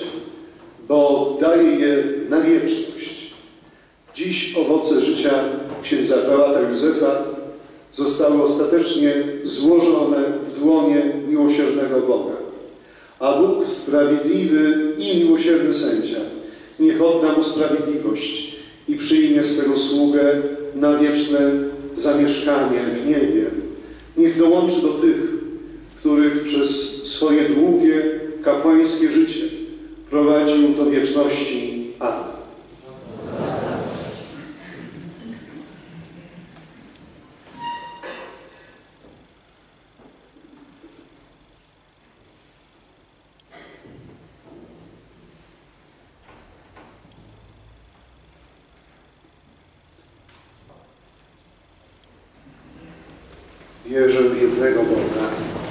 bo daje je na wieczność. Dziś owoce życia księdza prałata Józefa zostały ostatecznie złożone w dłonie miłosiernego Boga. A Bóg, sprawiedliwy i miłosierny sędzia, niech odda mu sprawiedliwość i przyjmie swego sługę na wieczne zamieszkanie w niebie. Niech dołączy do tych, których przez swoje długie kapłańskie życie prowadził do wieczności. Amen. Wierzę w jednego Boga,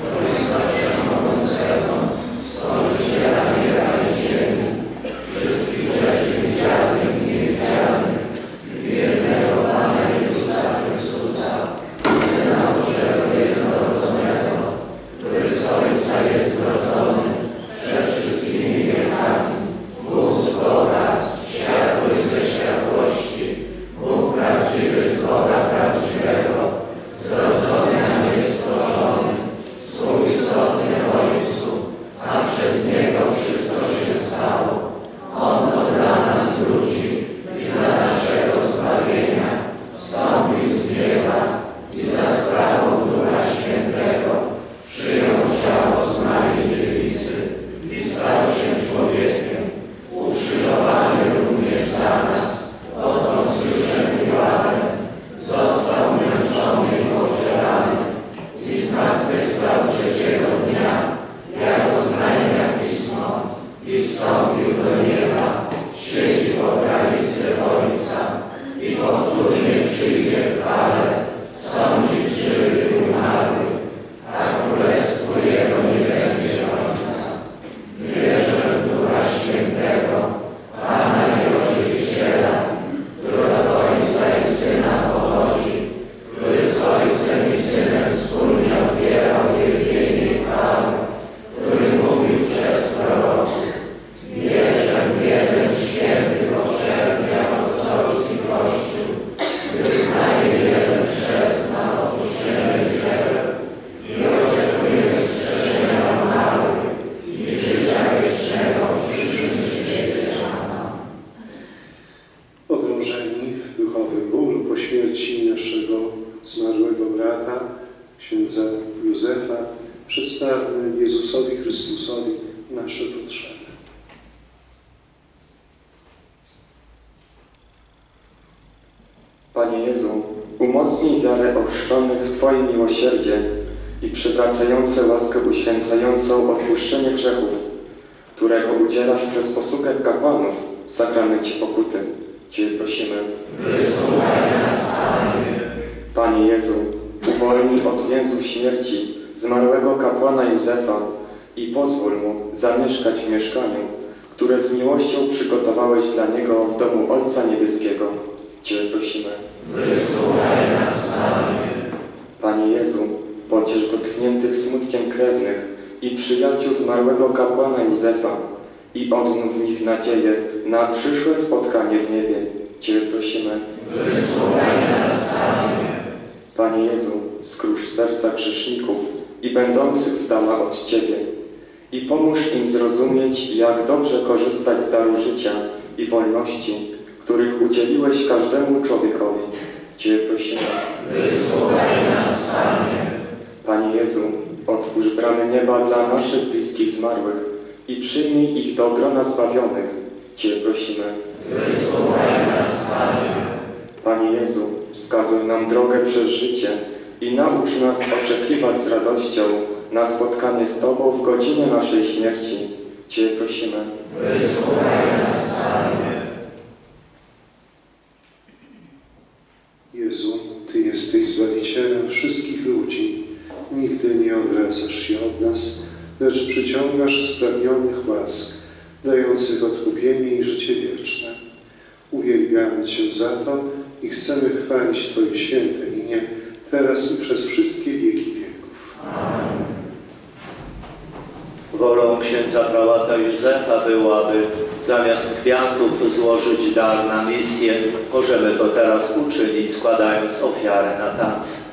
Stworzyciela nieba i ziemi, wszystkich rzeczy widzialnych i niewidzialnych, i jednego Pana Jezusa Chrystusa, Syna Bożego jednorodzonego, który z Ojca jest zrodzony przed wszystkimi wiekami, Bóg z Boga, światłość ze światłości, Bóg prawdziwy z Boga prawdziwego, zrodzony, a nie stworzony, współistotny Ojcu, a przez Niego wszystko się stało. On to dla nas ludzi i dla naszego zbawienia wstąpił z nieba i za sprawą Ducha Świętego przyjął ciało z Maryi Dziewicy i stał się człowiekiem, ukrzyżowany również za nas pod Poncjuszem Piłatem, został męczony i pogrzebany i zmartwychwstał trzeciego dnia, jak oznajmia Pismo, i wstąpił do nieba, siedzi po prawicy Ojca i powtórnie przyjdzie w chwale sądzić żywych i umarłych, a królestwu Jego nie będzie końca. Wierzę w Ducha Świętego, Pana i Ożywiciela, którego Ojca i Syna pochodzi, który z Ojcem i Synem wspólnie odbierał wielbienie i chwałę, który mówił przez proroków. Wierzę w jeden święty, powszechny, apostolski Kościół, wyznaję jeden chrzest na odpuszczenie grzechów i oczekuję wskrzeszenia umarłych i życia wiecznego w przyszłym świecie. Amen. pogrążeni w duchowym bólu po śmierci naszego zmarłego brata, księdza Józefa, przedstawmy Jezusowi Chrystusowi nasze potrzeby. Panie Jezu, umocnij wiarę ochrzczonych w Twoje miłosierdzie i przywracające łaskę uświęcającą odpuszczenie grzechów, którego udzielasz przez posługę kapłanów w sakramencie pokuty. Cię prosimy. Wysłuchaj nas, Panie. Panie Jezu, uwolnij od więzów śmierci zmarłego kapłana Józefa i pozwól mu zamieszkać w mieszkaniu, które z miłością przygotowałeś dla niego w domu Ojca Niebieskiego. Cię prosimy. Wysłuchaj nas, Panie. Panie Jezu, pociesz dotkniętych smutkiem krewnych i przyjaciół zmarłego kapłana Józefa i odnów w nich nadzieję na przyszłe spotkanie w niebie. Cię prosimy. Wysłuchaj nas, Panie. Panie Jezu, skrusz serca grzeszników i będących z dala od Ciebie i pomóż im zrozumieć, jak dobrze korzystać z daru życia i wolności, których udzieliłeś każdemu człowiekowi. Cię prosimy. Wysłuchaj nas, Panie. Panie Jezu, otwórz bramy nieba dla naszych bliskich zmarłych i przyjmij ich do grona zbawionych. Cię prosimy. Wysłuchaj nas, Panie. Panie Jezu, wskazuj nam drogę przez życie i naucz nas oczekiwać z radością na spotkanie z Tobą w godzinie naszej śmierci. Cię prosimy. Wysłuchaj nas, Panie. Jezu, Ty jesteś Zbawicielem wszystkich ludzi. Nigdy nie odwracasz się od nas, lecz przyciągasz spragnionych łask, dających odkupienie i życie wieczne. Uwielbiamy Cię za to i chcemy chwalić Twoje święte imię, teraz i przez wszystkie wieki wieków. Amen. Wolą księdza prałata Józefa było, aby zamiast kwiatów złożyć dar na misję. Możemy to teraz uczynić, składając ofiarę na tacy.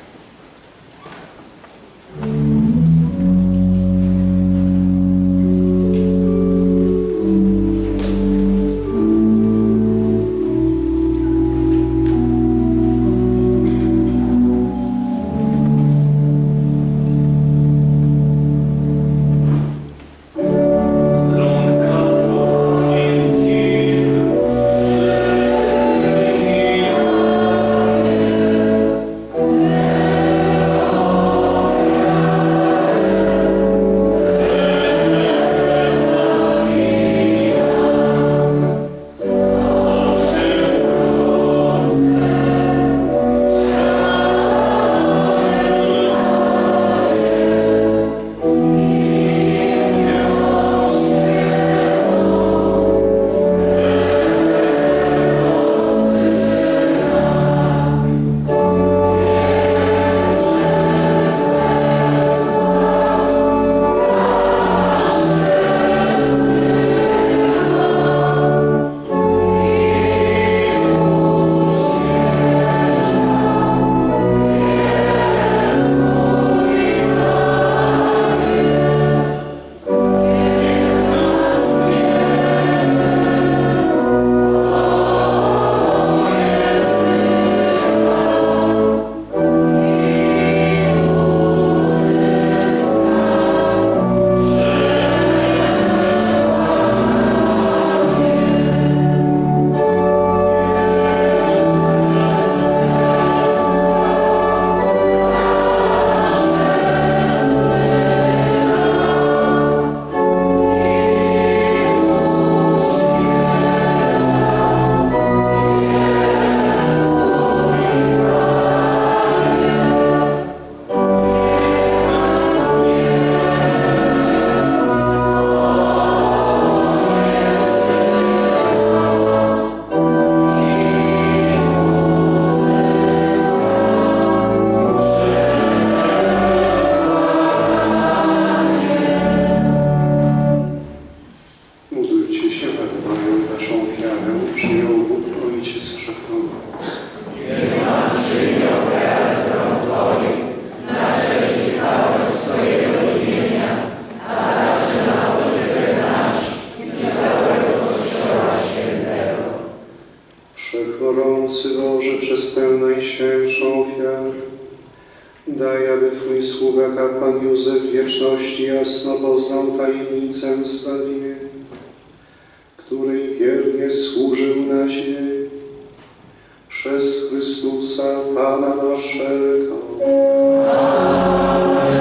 Józef w wieczności jasno poznał tajemnicę zbawienia, której wiernie służył na ziemi, przez Chrystusa Pana naszego. Amen.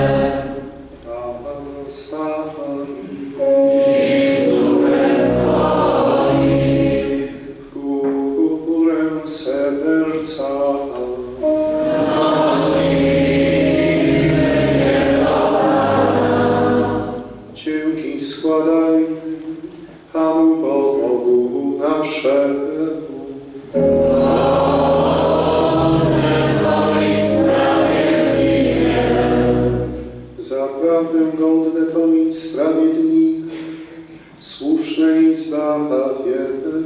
Pan z Wami. I z duchem Twoim. W górę serca. Dzięki składajmy Panu Bogu naszemu. Zaprawdę godne to mi sprawiedliwe, słuszne i zbawienne,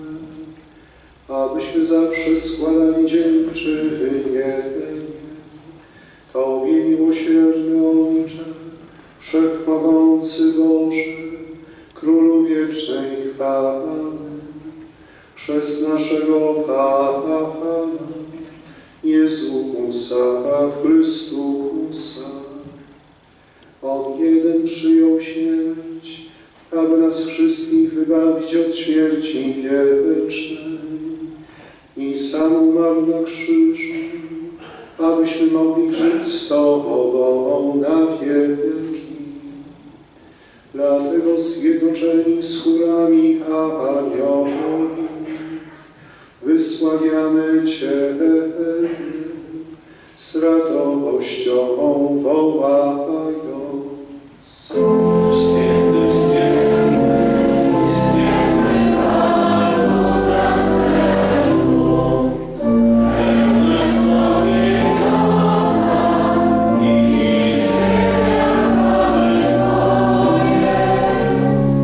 abyśmy zawsze składali dziękczynienie Tobie, miłosierny Ojcze, Wszechmogący Boże, Królu wiecznej chwały, przez naszego Pana Jezusa Chrystusa. On jeden przyjął śmierć, aby nas wszystkich wybawić od śmierci wiecznej i sam umarł na krzyżu, abyśmy mogli żyć z Tobą na wieki. Dlatego zjednoczeni z chórami aniołów wysławiamy Cię z radością wołając. Święty, święty, święty Panu zastępów, pełne stworzenia i ziemia chwały Twoje.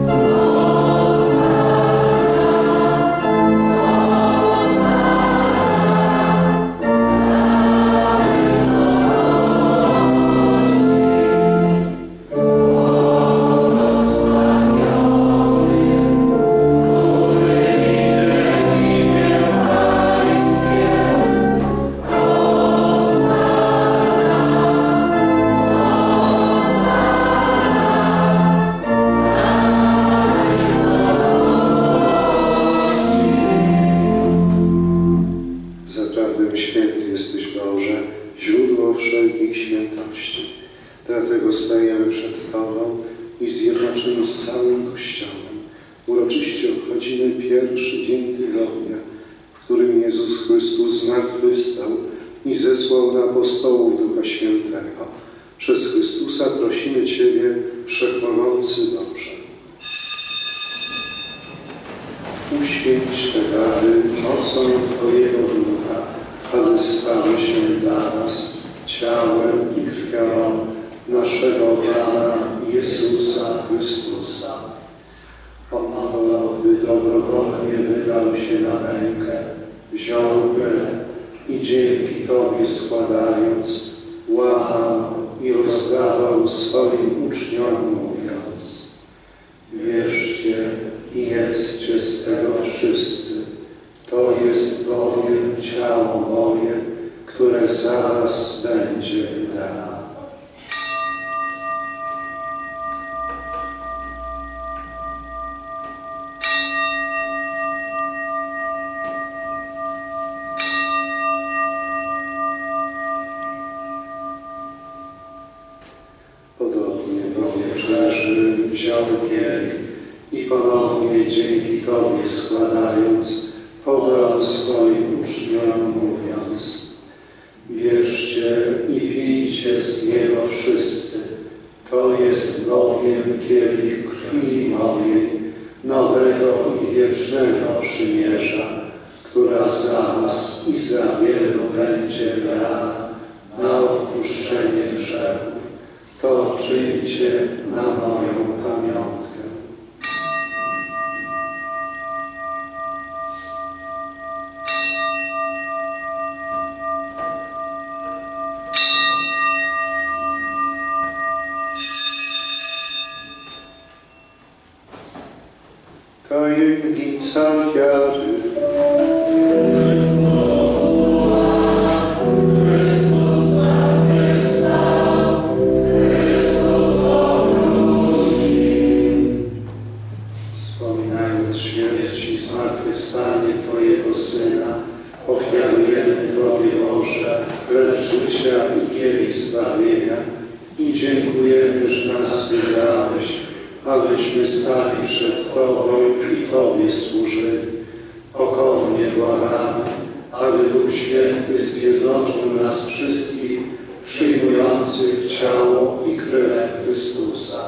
Zaprawdę święty jesteś, Boże, źródło wszelkich świętości. Dlatego stajemy przed Tobą i zjednoczeni z całym Kościołem uroczyście obchodzimy pierwszy dzień tygodnia, w którym Jezus Chrystus zmartwychwstał i zesłał na apostołów Ducha Świętego. Przez Chrystusa prosimy Ciebie, Wszechmogący Boże. Uświęć te dary mocą Twojego Ducha, aby stały się dla nas ciałem i krwią naszego Pana Jezusa Chrystusa. On to, gdy dobrowolnie wydał się na rękę, wziął chleb i dzięki Tobie składając, łamał i rozdawał swoim uczniom, mówiąc: bierzcie i jedzcie z tego wszyscy. To jest bowiem ciało moje, które za was będzie wydane. Podobnie po wieczerzy wziął kielich i ponownie dzięki Tobie składając, podał swoim uczniom, mówiąc: bierzcie i pijcie z niego wszyscy. To jest bowiem kielich krwi mojej, nowego i wiecznego przymierza, która za was i za wielu będzie wylana na odpuszczenie grzechów. To czyńcie na moją pamiątkę. Tajemnica wiary. Chrystus zmartwychwstał, życia i kielich zbawienia i dziękujemy, że nas wybrałeś, abyśmy stali przed Tobą i Tobie służyli. Pokornie błagamy, aby Duch Święty zjednoczył nas wszystkich przyjmujących ciało i krew Chrystusa.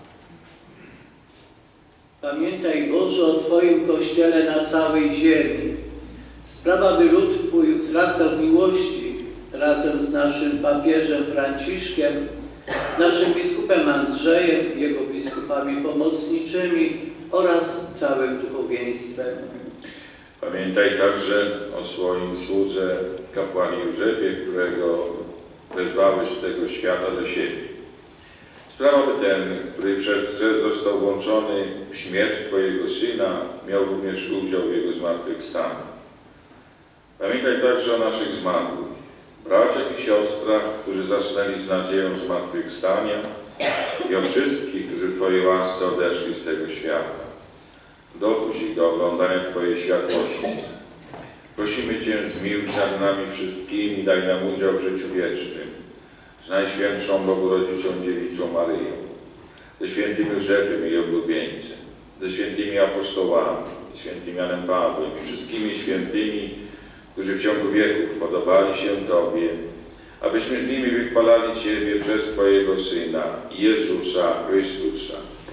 Pamiętaj, Boże, o Twoim Kościele na całej ziemi. Sprawa, by lud Twój wzrastał w miłości razem z naszym papieżem Franciszkiem, naszym biskupem Andrzejem, jego biskupami pomocniczymi oraz całym duchowieństwem. Pamiętaj także o swoim słudze kapłanie Józefie, którego wezwałeś z tego świata do siebie. Sprawa, by ten, który przez chrzest został włączony w śmierć Twojego Syna, miał również udział w Jego zmartwychwstaniu. Pamiętaj także o naszych zmarłych, braciach i siostrach, którzy zasnęli z nadzieją zmartwychwstania i o wszystkich, którzy w Twojej łasce odeszli z tego świata. Dopuść ich do oglądania Twojej światłości. Prosimy Cię, zmiłuj się nad nami wszystkimi, daj nam udział w życiu wiecznym, z Najświętszą Bogu Rodzicą Dziewicą Maryją, ze świętym Józefem i oblubieńcem, ze świętymi apostołami, świętym Janem Pawłem i wszystkimi świętymi, którzy w ciągu wieków podobali się Tobie, abyśmy z nimi wychwalali Ciebie przez Twojego Syna, Jezusa Chrystusa.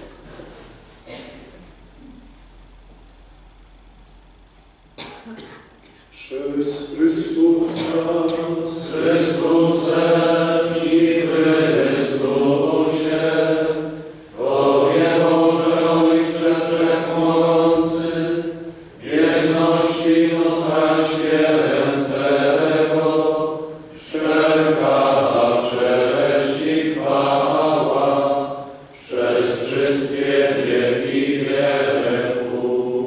Przez Chrystusa, z Chrystusem i Chrystusie, Tobie Boże Ojcze Wszechmogący, jedności Ducha Świętego, wszelka cześć i chwała przez wszystkie wieki wieków.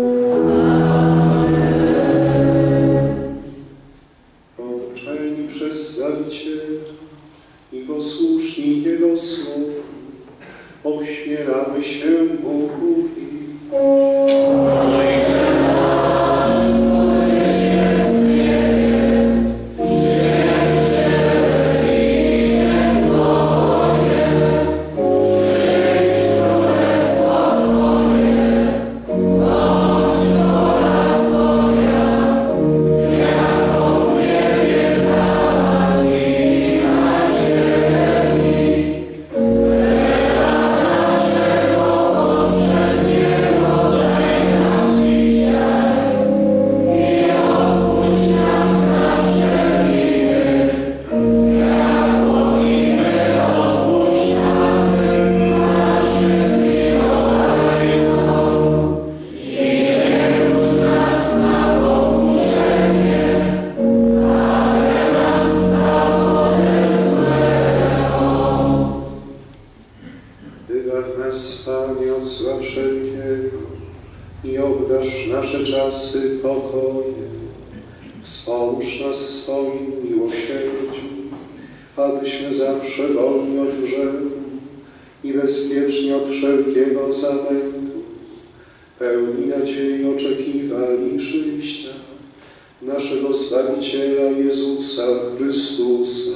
pouczeni przez Zbawiciela i posłuszni Jego słowu, ośmielamy się Bogu i wybaw nas, Panie, od zła wszelkiego i obdarz nasze czasy pokojem. Wspomóż nas w swoim miłosierdziu, abyśmy zawsze wolni od grzechu i bezpieczni od wszelkiego zamętu, pełni nadziei oczekiwali przyjścia naszego Zbawiciela Jezusa Chrystusa.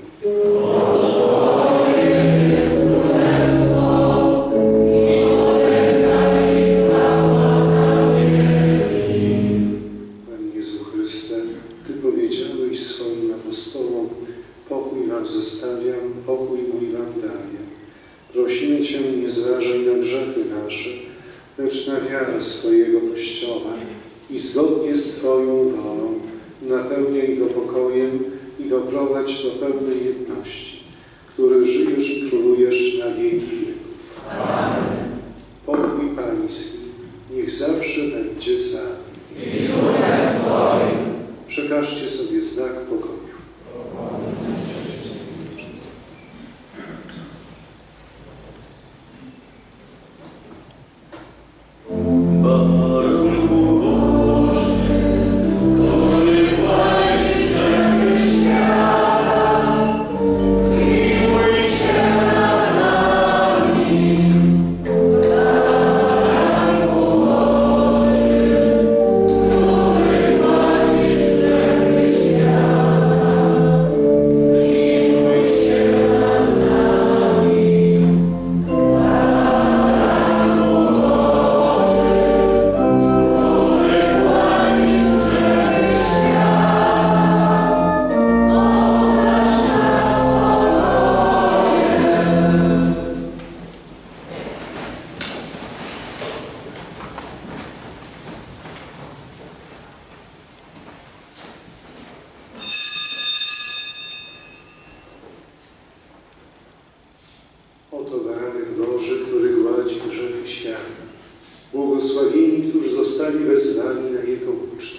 Panie Jezu Chryste, Ty powiedziałeś swoim apostołom: pokój wam zostawiam, pokój mój wam daję. Prosimy Cię, nie zważaj na grzechy nasze, lecz na wiarę swojego Kościoła i zgodnie z Twoją wolą napełniaj go pokojem i doprowadź do pełnej jedności, który żyjesz i królujesz na wieki wieków. Amen. Pokój Pański niech zawsze będzie z nami. I z duchem Twoim. Przekażcie sobie znak pokoju. Baranku Boży, który płacisz grzechy świata, zmiłuj się nad nami. zostali wezwani na Jego uczniów.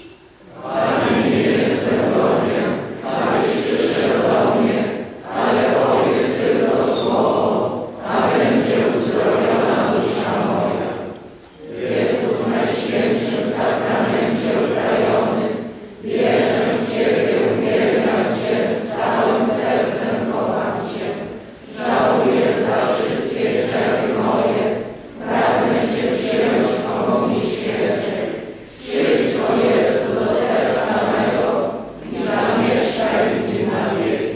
Panie, nie jestem godzien, abyś przyszedł do mnie, ale powiedz tylko słowo, a będzie uzdrowiona dusza moja. Jezu, w Najświętszym Sakramencie utajony, wierzę w Ciebie, uwielbiam Cię, całym sercem kocham Cię. Żałuję za wszystkie grzechy moje, pragnę Cię przyjąć w komunii świętej. Przyjdź, o Jezu, do serca mego i zamieszkaj w nim na wieki.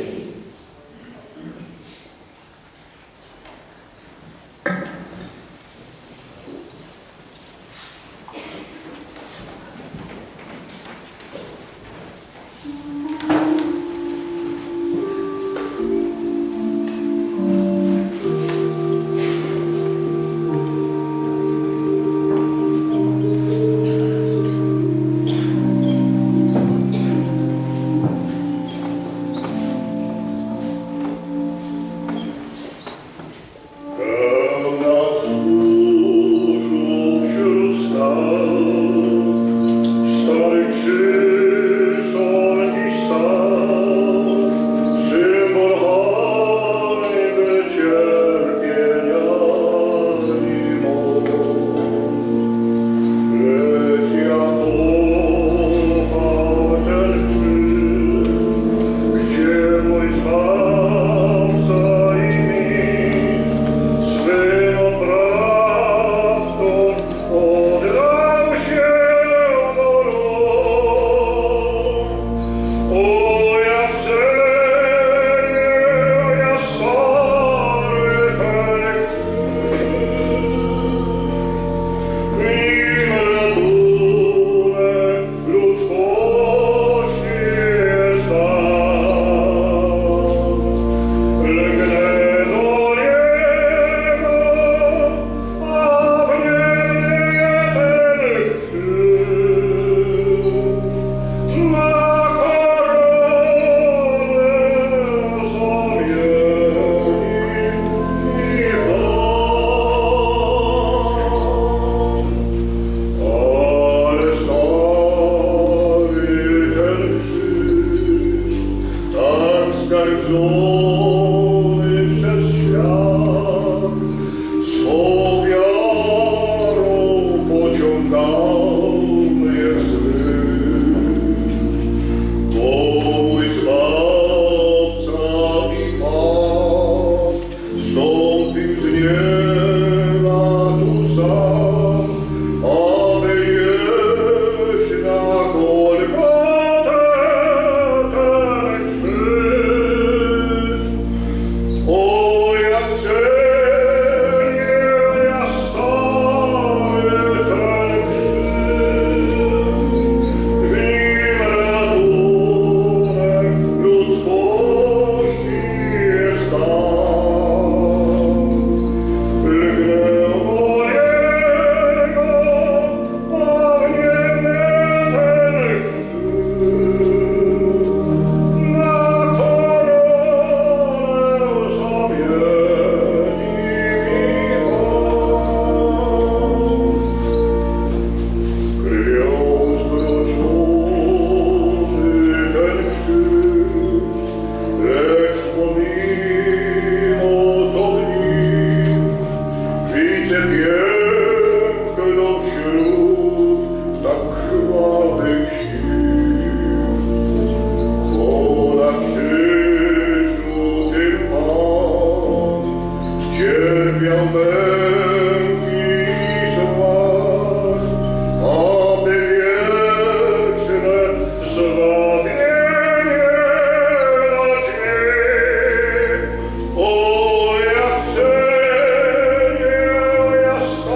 O, jak cenię,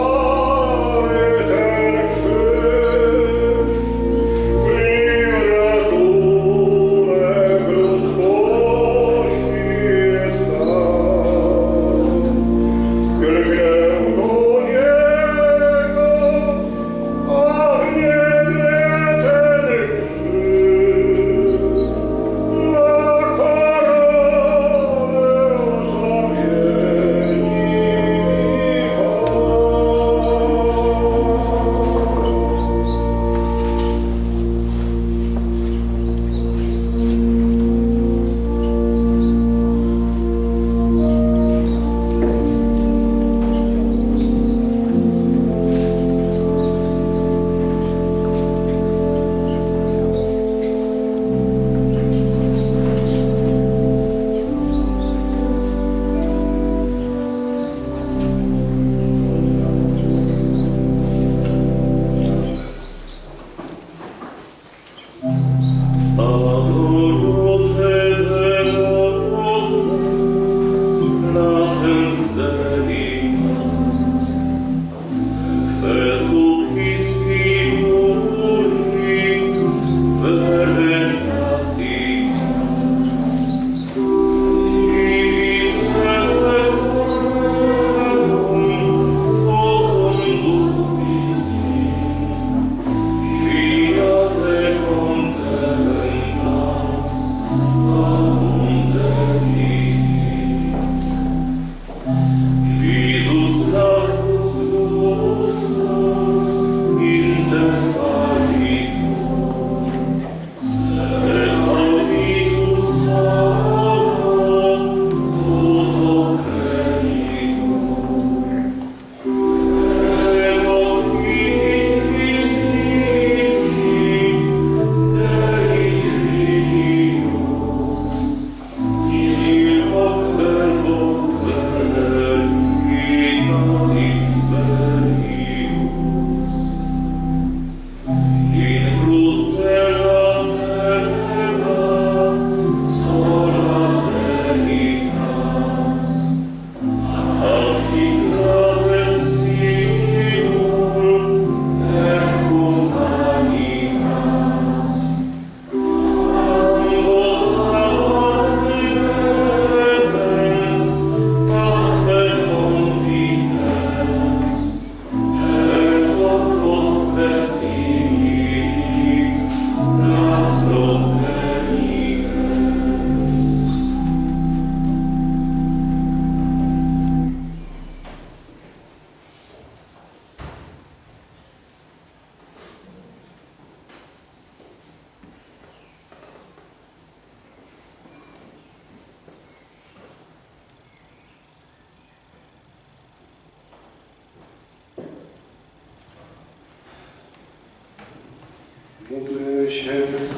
Módlmy się.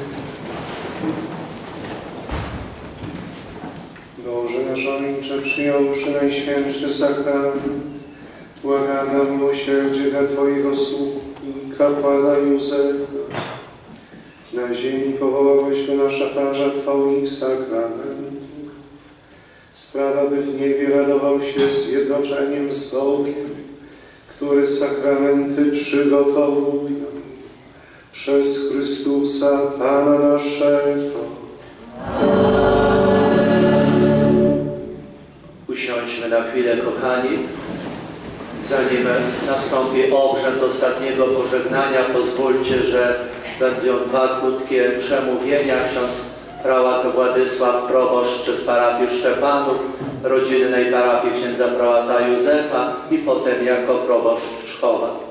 Boże nasz Ojcze, przyjąwszy najświętszy sakrament, błagamy o miłosierdzie dla Twojego sługi, kapłana Józefa. Na ziemi powołałeś do nasza Parza Twoich sakramentów. Sprawa, by w niebie radował się zjednoczeniem z Bogiem, który sakramenty przygotowuje. Przez Chrystusa Pana naszego. Usiądźmy na chwilę, kochani. Zanim nastąpi obrzęd ostatniego pożegnania, pozwólcie, że będą dwa krótkie przemówienia. Ksiądz prałat Władysław, proboszcz z parafii Szczepanów, rodzinnej parafii księdza prałata Józefa i potem jako proboszcz Czchowa.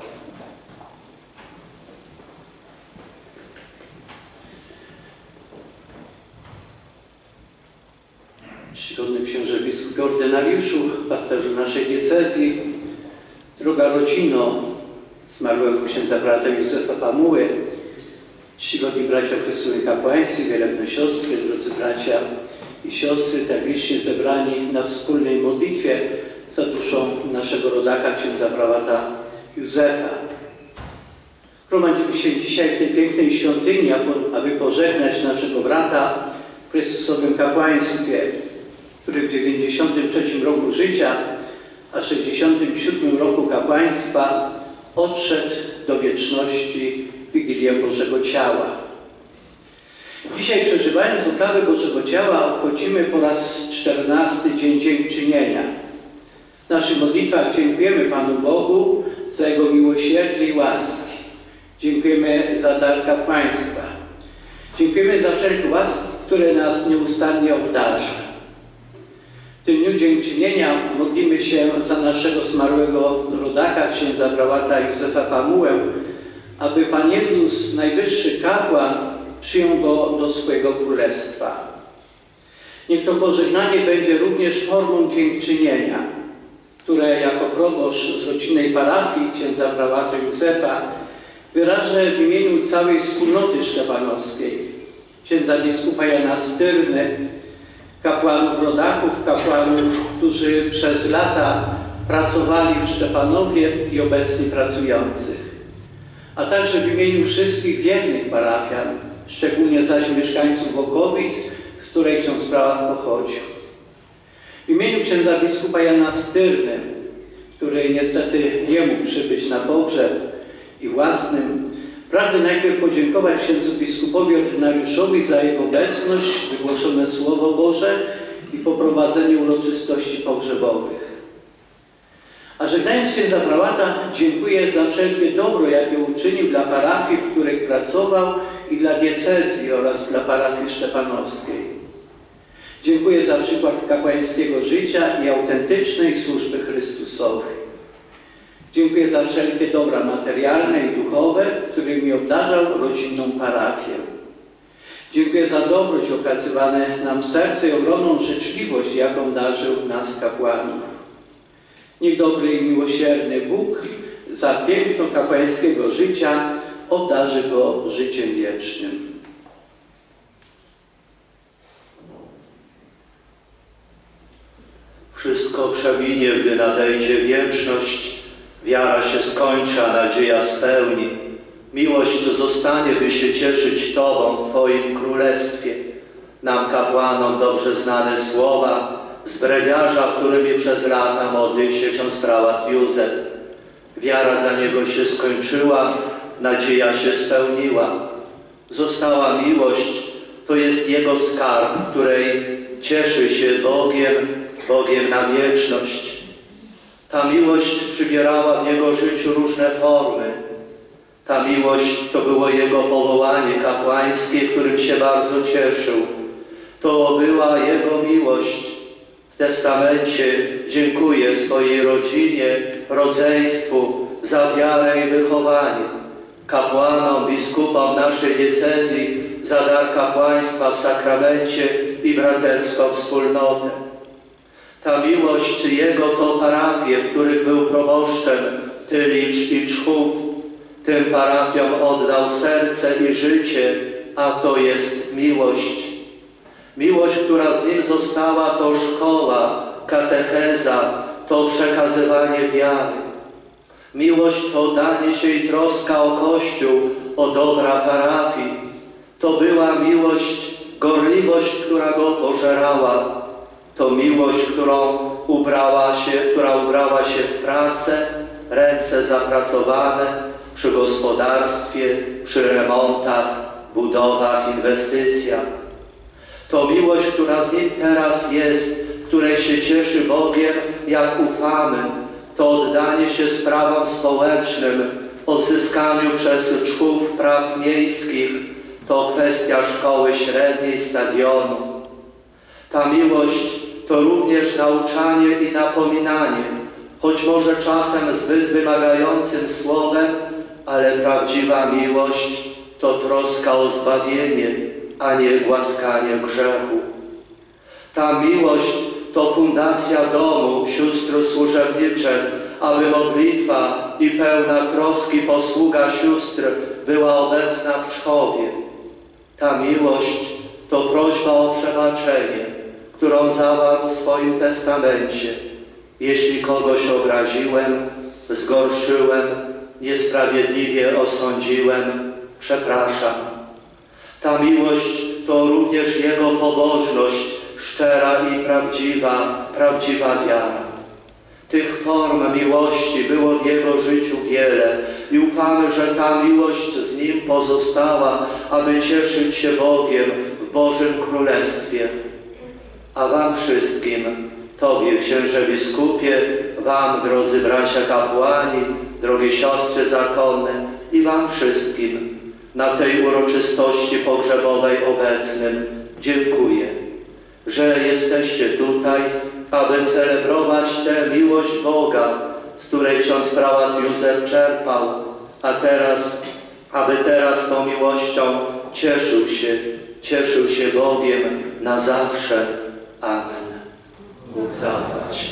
Czcigodny księże biskupie ordynariuszu, pasterzu naszej diecezji, droga rodzino zmarłego księdza prałata Józefa Pamuły, czcigodni bracia w Chrystusie kapłańscy, wielebne siostry, drodzy bracia i siostry, tak licznie zebrani na wspólnej modlitwie za duszą naszego rodaka, księdza prałata Józefa. Gromadzimy się dzisiaj w tej pięknej świątyni, aby pożegnać naszego brata w Chrystusowym kapłaństwie, który w dziewięćdziesiątym trzecim roku życia, a sześćdziesiątym siódmym roku kapłaństwa odszedł do wieczności w Wigilię Bożego Ciała. Dzisiaj, przeżywając oprawę Bożego Ciała, obchodzimy po raz czternasty Dzień Dziękczynienia. W naszych modlitwach dziękujemy Panu Bogu za Jego miłosierdzie i łaski. Dziękujemy za dar kapłaństwa. Dziękujemy za wszelkie łaski, które nas nieustannie obdarza. W tym dniu dziękczynienia modlimy się za naszego zmarłego rodaka, księdza prałata Józefa Pamułę, aby Pan Jezus, najwyższy kapłan, przyjął go do swojego królestwa. Niech to pożegnanie będzie również formą dziękczynienia, które jako proboszcz z rodzinnej parafii księdza prałata Józefa wyrażę w imieniu całej wspólnoty szczepanowskiej, księdza biskupa Jana Styrny, kapłanów rodaków, kapłanów, którzy przez lata pracowali w Szczepanowie i obecnie pracujących, a także w imieniu wszystkich wiernych parafian, szczególnie zaś mieszkańców Wokowic, z której ksiądz prałat pochodził. W imieniu księdza biskupa Jana Styrny, który niestety nie mógł przybyć na pogrzeb, i własnym, pragnę najpierw podziękować księdzu biskupowi ordynariuszowi za jego obecność, wygłoszone Słowo Boże i poprowadzenie uroczystości pogrzebowych. A żegnając księdza prałata, dziękuję za wszelkie dobro, jakie uczynił dla parafii, w których pracował, i dla diecezji oraz dla parafii szczepanowskiej. Dziękuję za przykład kapłańskiego życia i autentycznej służby Chrystusowej. Dziękuję za wszelkie dobra materialne i duchowe, którymi obdarzał rodzinną parafię. Dziękuję za dobroć okazywane nam serce i ogromną życzliwość, jaką darzył nas kapłanów. Niech dobry i miłosierny Bóg za piękno kapłańskiego życia obdarzy go życiem wiecznym. Wszystko przeminie, gdy nadejdzie wieczność. Wiara się skończy, a nadzieja spełni. Miłość zostanie, by się cieszyć Tobą w Twoim królestwie. Nam, kapłanom, dobrze znane słowa z brewiarza, którymi przez lata modlił się ksiądz prałat Józef. Wiara dla niego się skończyła, nadzieja się spełniła. Została miłość, to jest jego skarb, w której cieszy się Bogiem, Bogiem na wieczność. Ta miłość przybierała w jego życiu różne formy. Ta miłość to było jego powołanie kapłańskie, którym się bardzo cieszył. To była jego miłość. W testamencie dziękuję swojej rodzinie, rodzeństwu za wiarę i wychowanie. Kapłanom, biskupom naszej diecezji za dar kapłaństwa w sakramencie i braterską wspólnotę. Ta miłość jego to parafie, w których był proboszczem, Tylicz i Czchów. Tym parafiom oddał serce i życie, a to jest miłość. Miłość, która z nim została, to szkoła, katecheza, to przekazywanie wiary. Miłość to danie się i troska o Kościół, o dobra parafii. To była miłość, gorliwość, która go pożerała. To miłość, którą ubrała się, która ubrała się w pracę, ręce zapracowane przy gospodarstwie, przy remontach, budowach, inwestycjach. To miłość, która z nim teraz jest, której się cieszy Bogiem, jak ufamy. To oddanie się sprawom społecznym, odzyskaniu przez człów praw miejskich. To kwestia szkoły średniej, stadionu. Ta miłość to również nauczanie i napominanie, choć może czasem zbyt wymagającym słowem, ale prawdziwa miłość to troska o zbawienie, a nie głaskanie grzechu. Ta miłość to fundacja domu, sióstr służebniczek, aby modlitwa i pełna troski posługa sióstr była obecna w Czchowie. Ta miłość to prośba o przebaczenie, którą zawarł w swoim testamencie. Jeśli kogoś obraziłem, zgorszyłem, niesprawiedliwie osądziłem, przepraszam. Ta miłość to również Jego pobożność, szczera i prawdziwa, prawdziwa wiara. Tych form miłości było w Jego życiu wiele i ufamy, że ta miłość z Nim pozostała, aby cieszyć się Bogiem w Bożym Królestwie. A wam wszystkim, Tobie, księże biskupie, wam, drodzy bracia kapłani, drogie siostry zakonne i wam wszystkim na tej uroczystości pogrzebowej obecnym dziękuję, że jesteście tutaj, aby celebrować tę miłość Boga, z której ksiądz prałat Józef czerpał, a teraz, aby teraz tą miłością cieszył się, cieszył się Bogiem na zawsze. Amen. Bóg zapłać.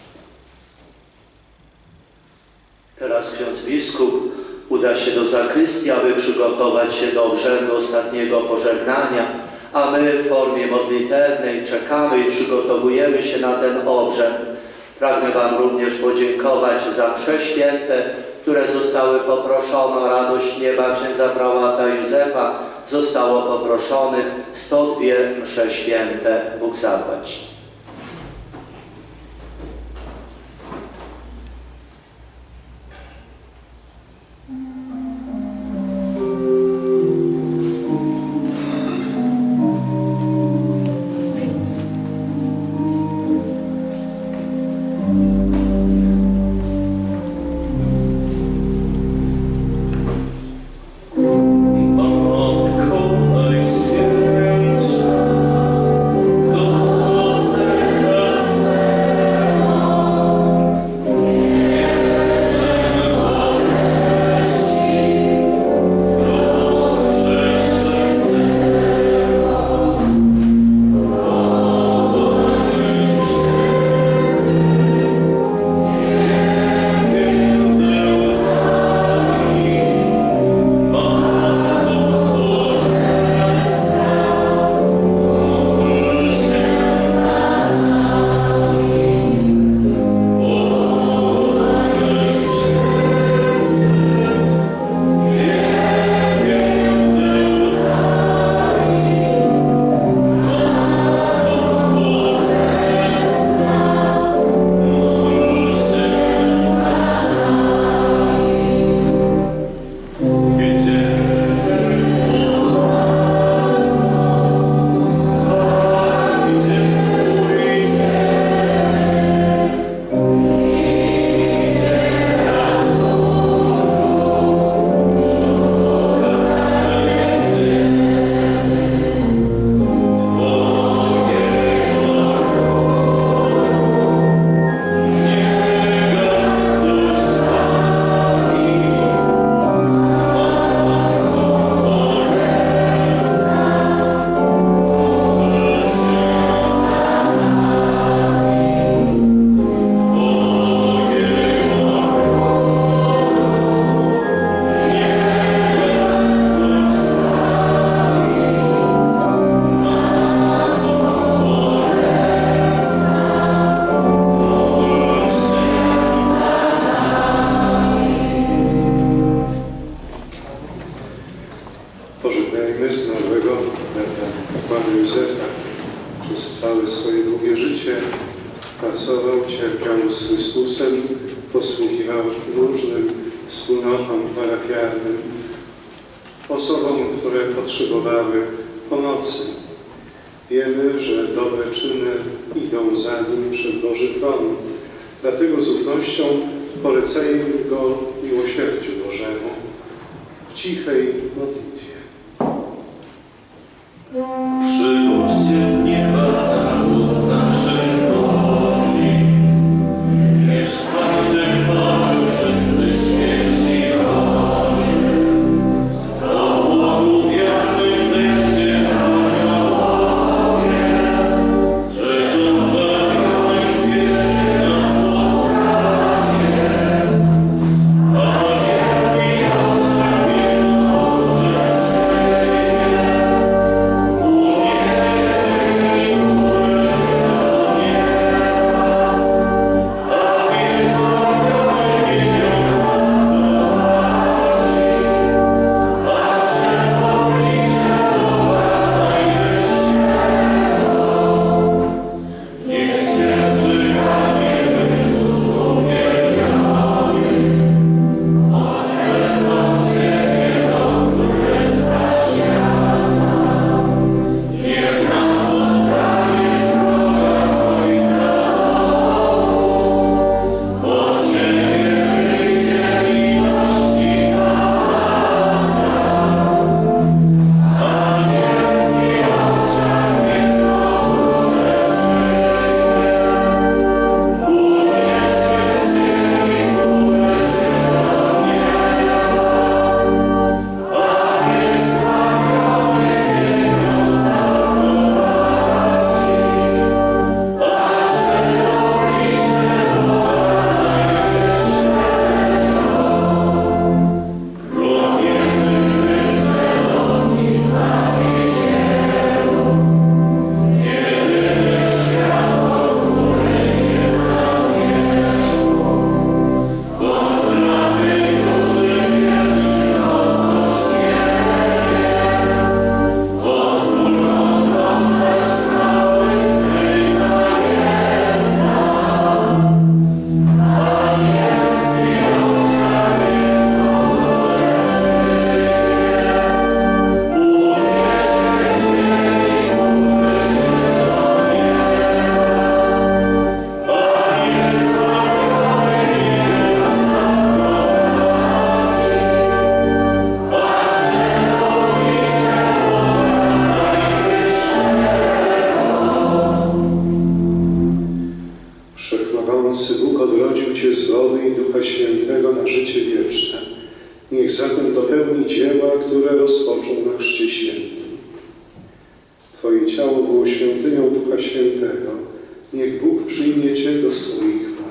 Teraz ksiądz biskup uda się do zakrystii, aby przygotować się do obrzędu ostatniego pożegnania, a my w formie modlitewnej czekamy i przygotowujemy się na ten obrzęd. Pragnę wam również podziękować za msze święte, które zostały poproszone o radość nieba księdza prałata Józefa. Zostało poproszonych sto dwie msze święte. Bóg zapłać. Matko Najświętsza, do wspólnotom parafialnym, osobom, które potrzebowały pomocy. Wiemy, że dobre czyny idą za nim przed Boży Tron. Dlatego z ufnością polecajmy Go miłosierdziu Bożemu w cichej modlitwie. Przygódźcie z nieba na usta przymoli, mieszkańcy chwały wszyscy święci Boży. Z obłoku gwiazdnych zejdźcie aniołowie, strzeżą zbawionych zwierzchni na spotkanie. Anielski oczek jednoże Bóg odrodził Cię z wody i Ducha Świętego na życie wieczne. Niech zatem dopełni dzieła, które rozpoczął na Chrzcie Świętym. Twoje ciało było świątynią Ducha Świętego. Niech Bóg przyjmie Cię do swoich chwał.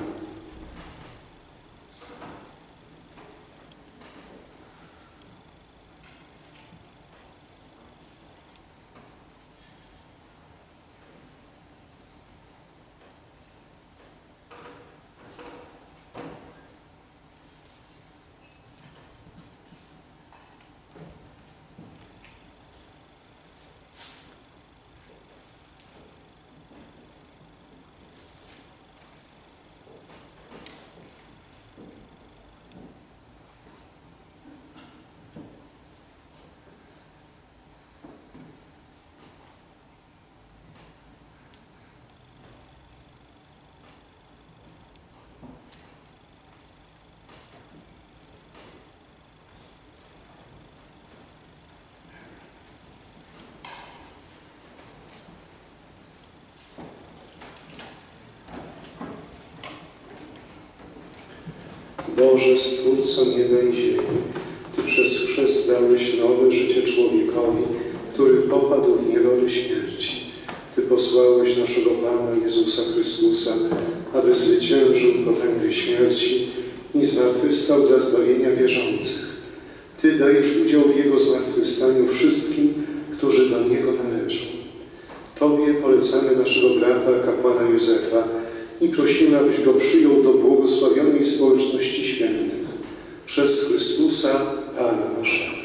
Boże, Stwórco nieba i ziemi, Ty przez chrzest dałeś nowe życie człowiekowi, który popadł w niewolę śmierci. Ty posłałeś naszego Pana Jezusa Chrystusa, aby zwyciężył potęgę śmierci i zmartwychwstał dla zbawienia wierzących. Ty dajesz udział w Jego zmartwychwstaniu wszystkim, którzy do Niego należą. Tobie polecamy naszego brata, kapłana Józefa, i prosimy, abyś go przyjął do błogosławionej społeczności świętych przez Chrystusa, Pana naszego.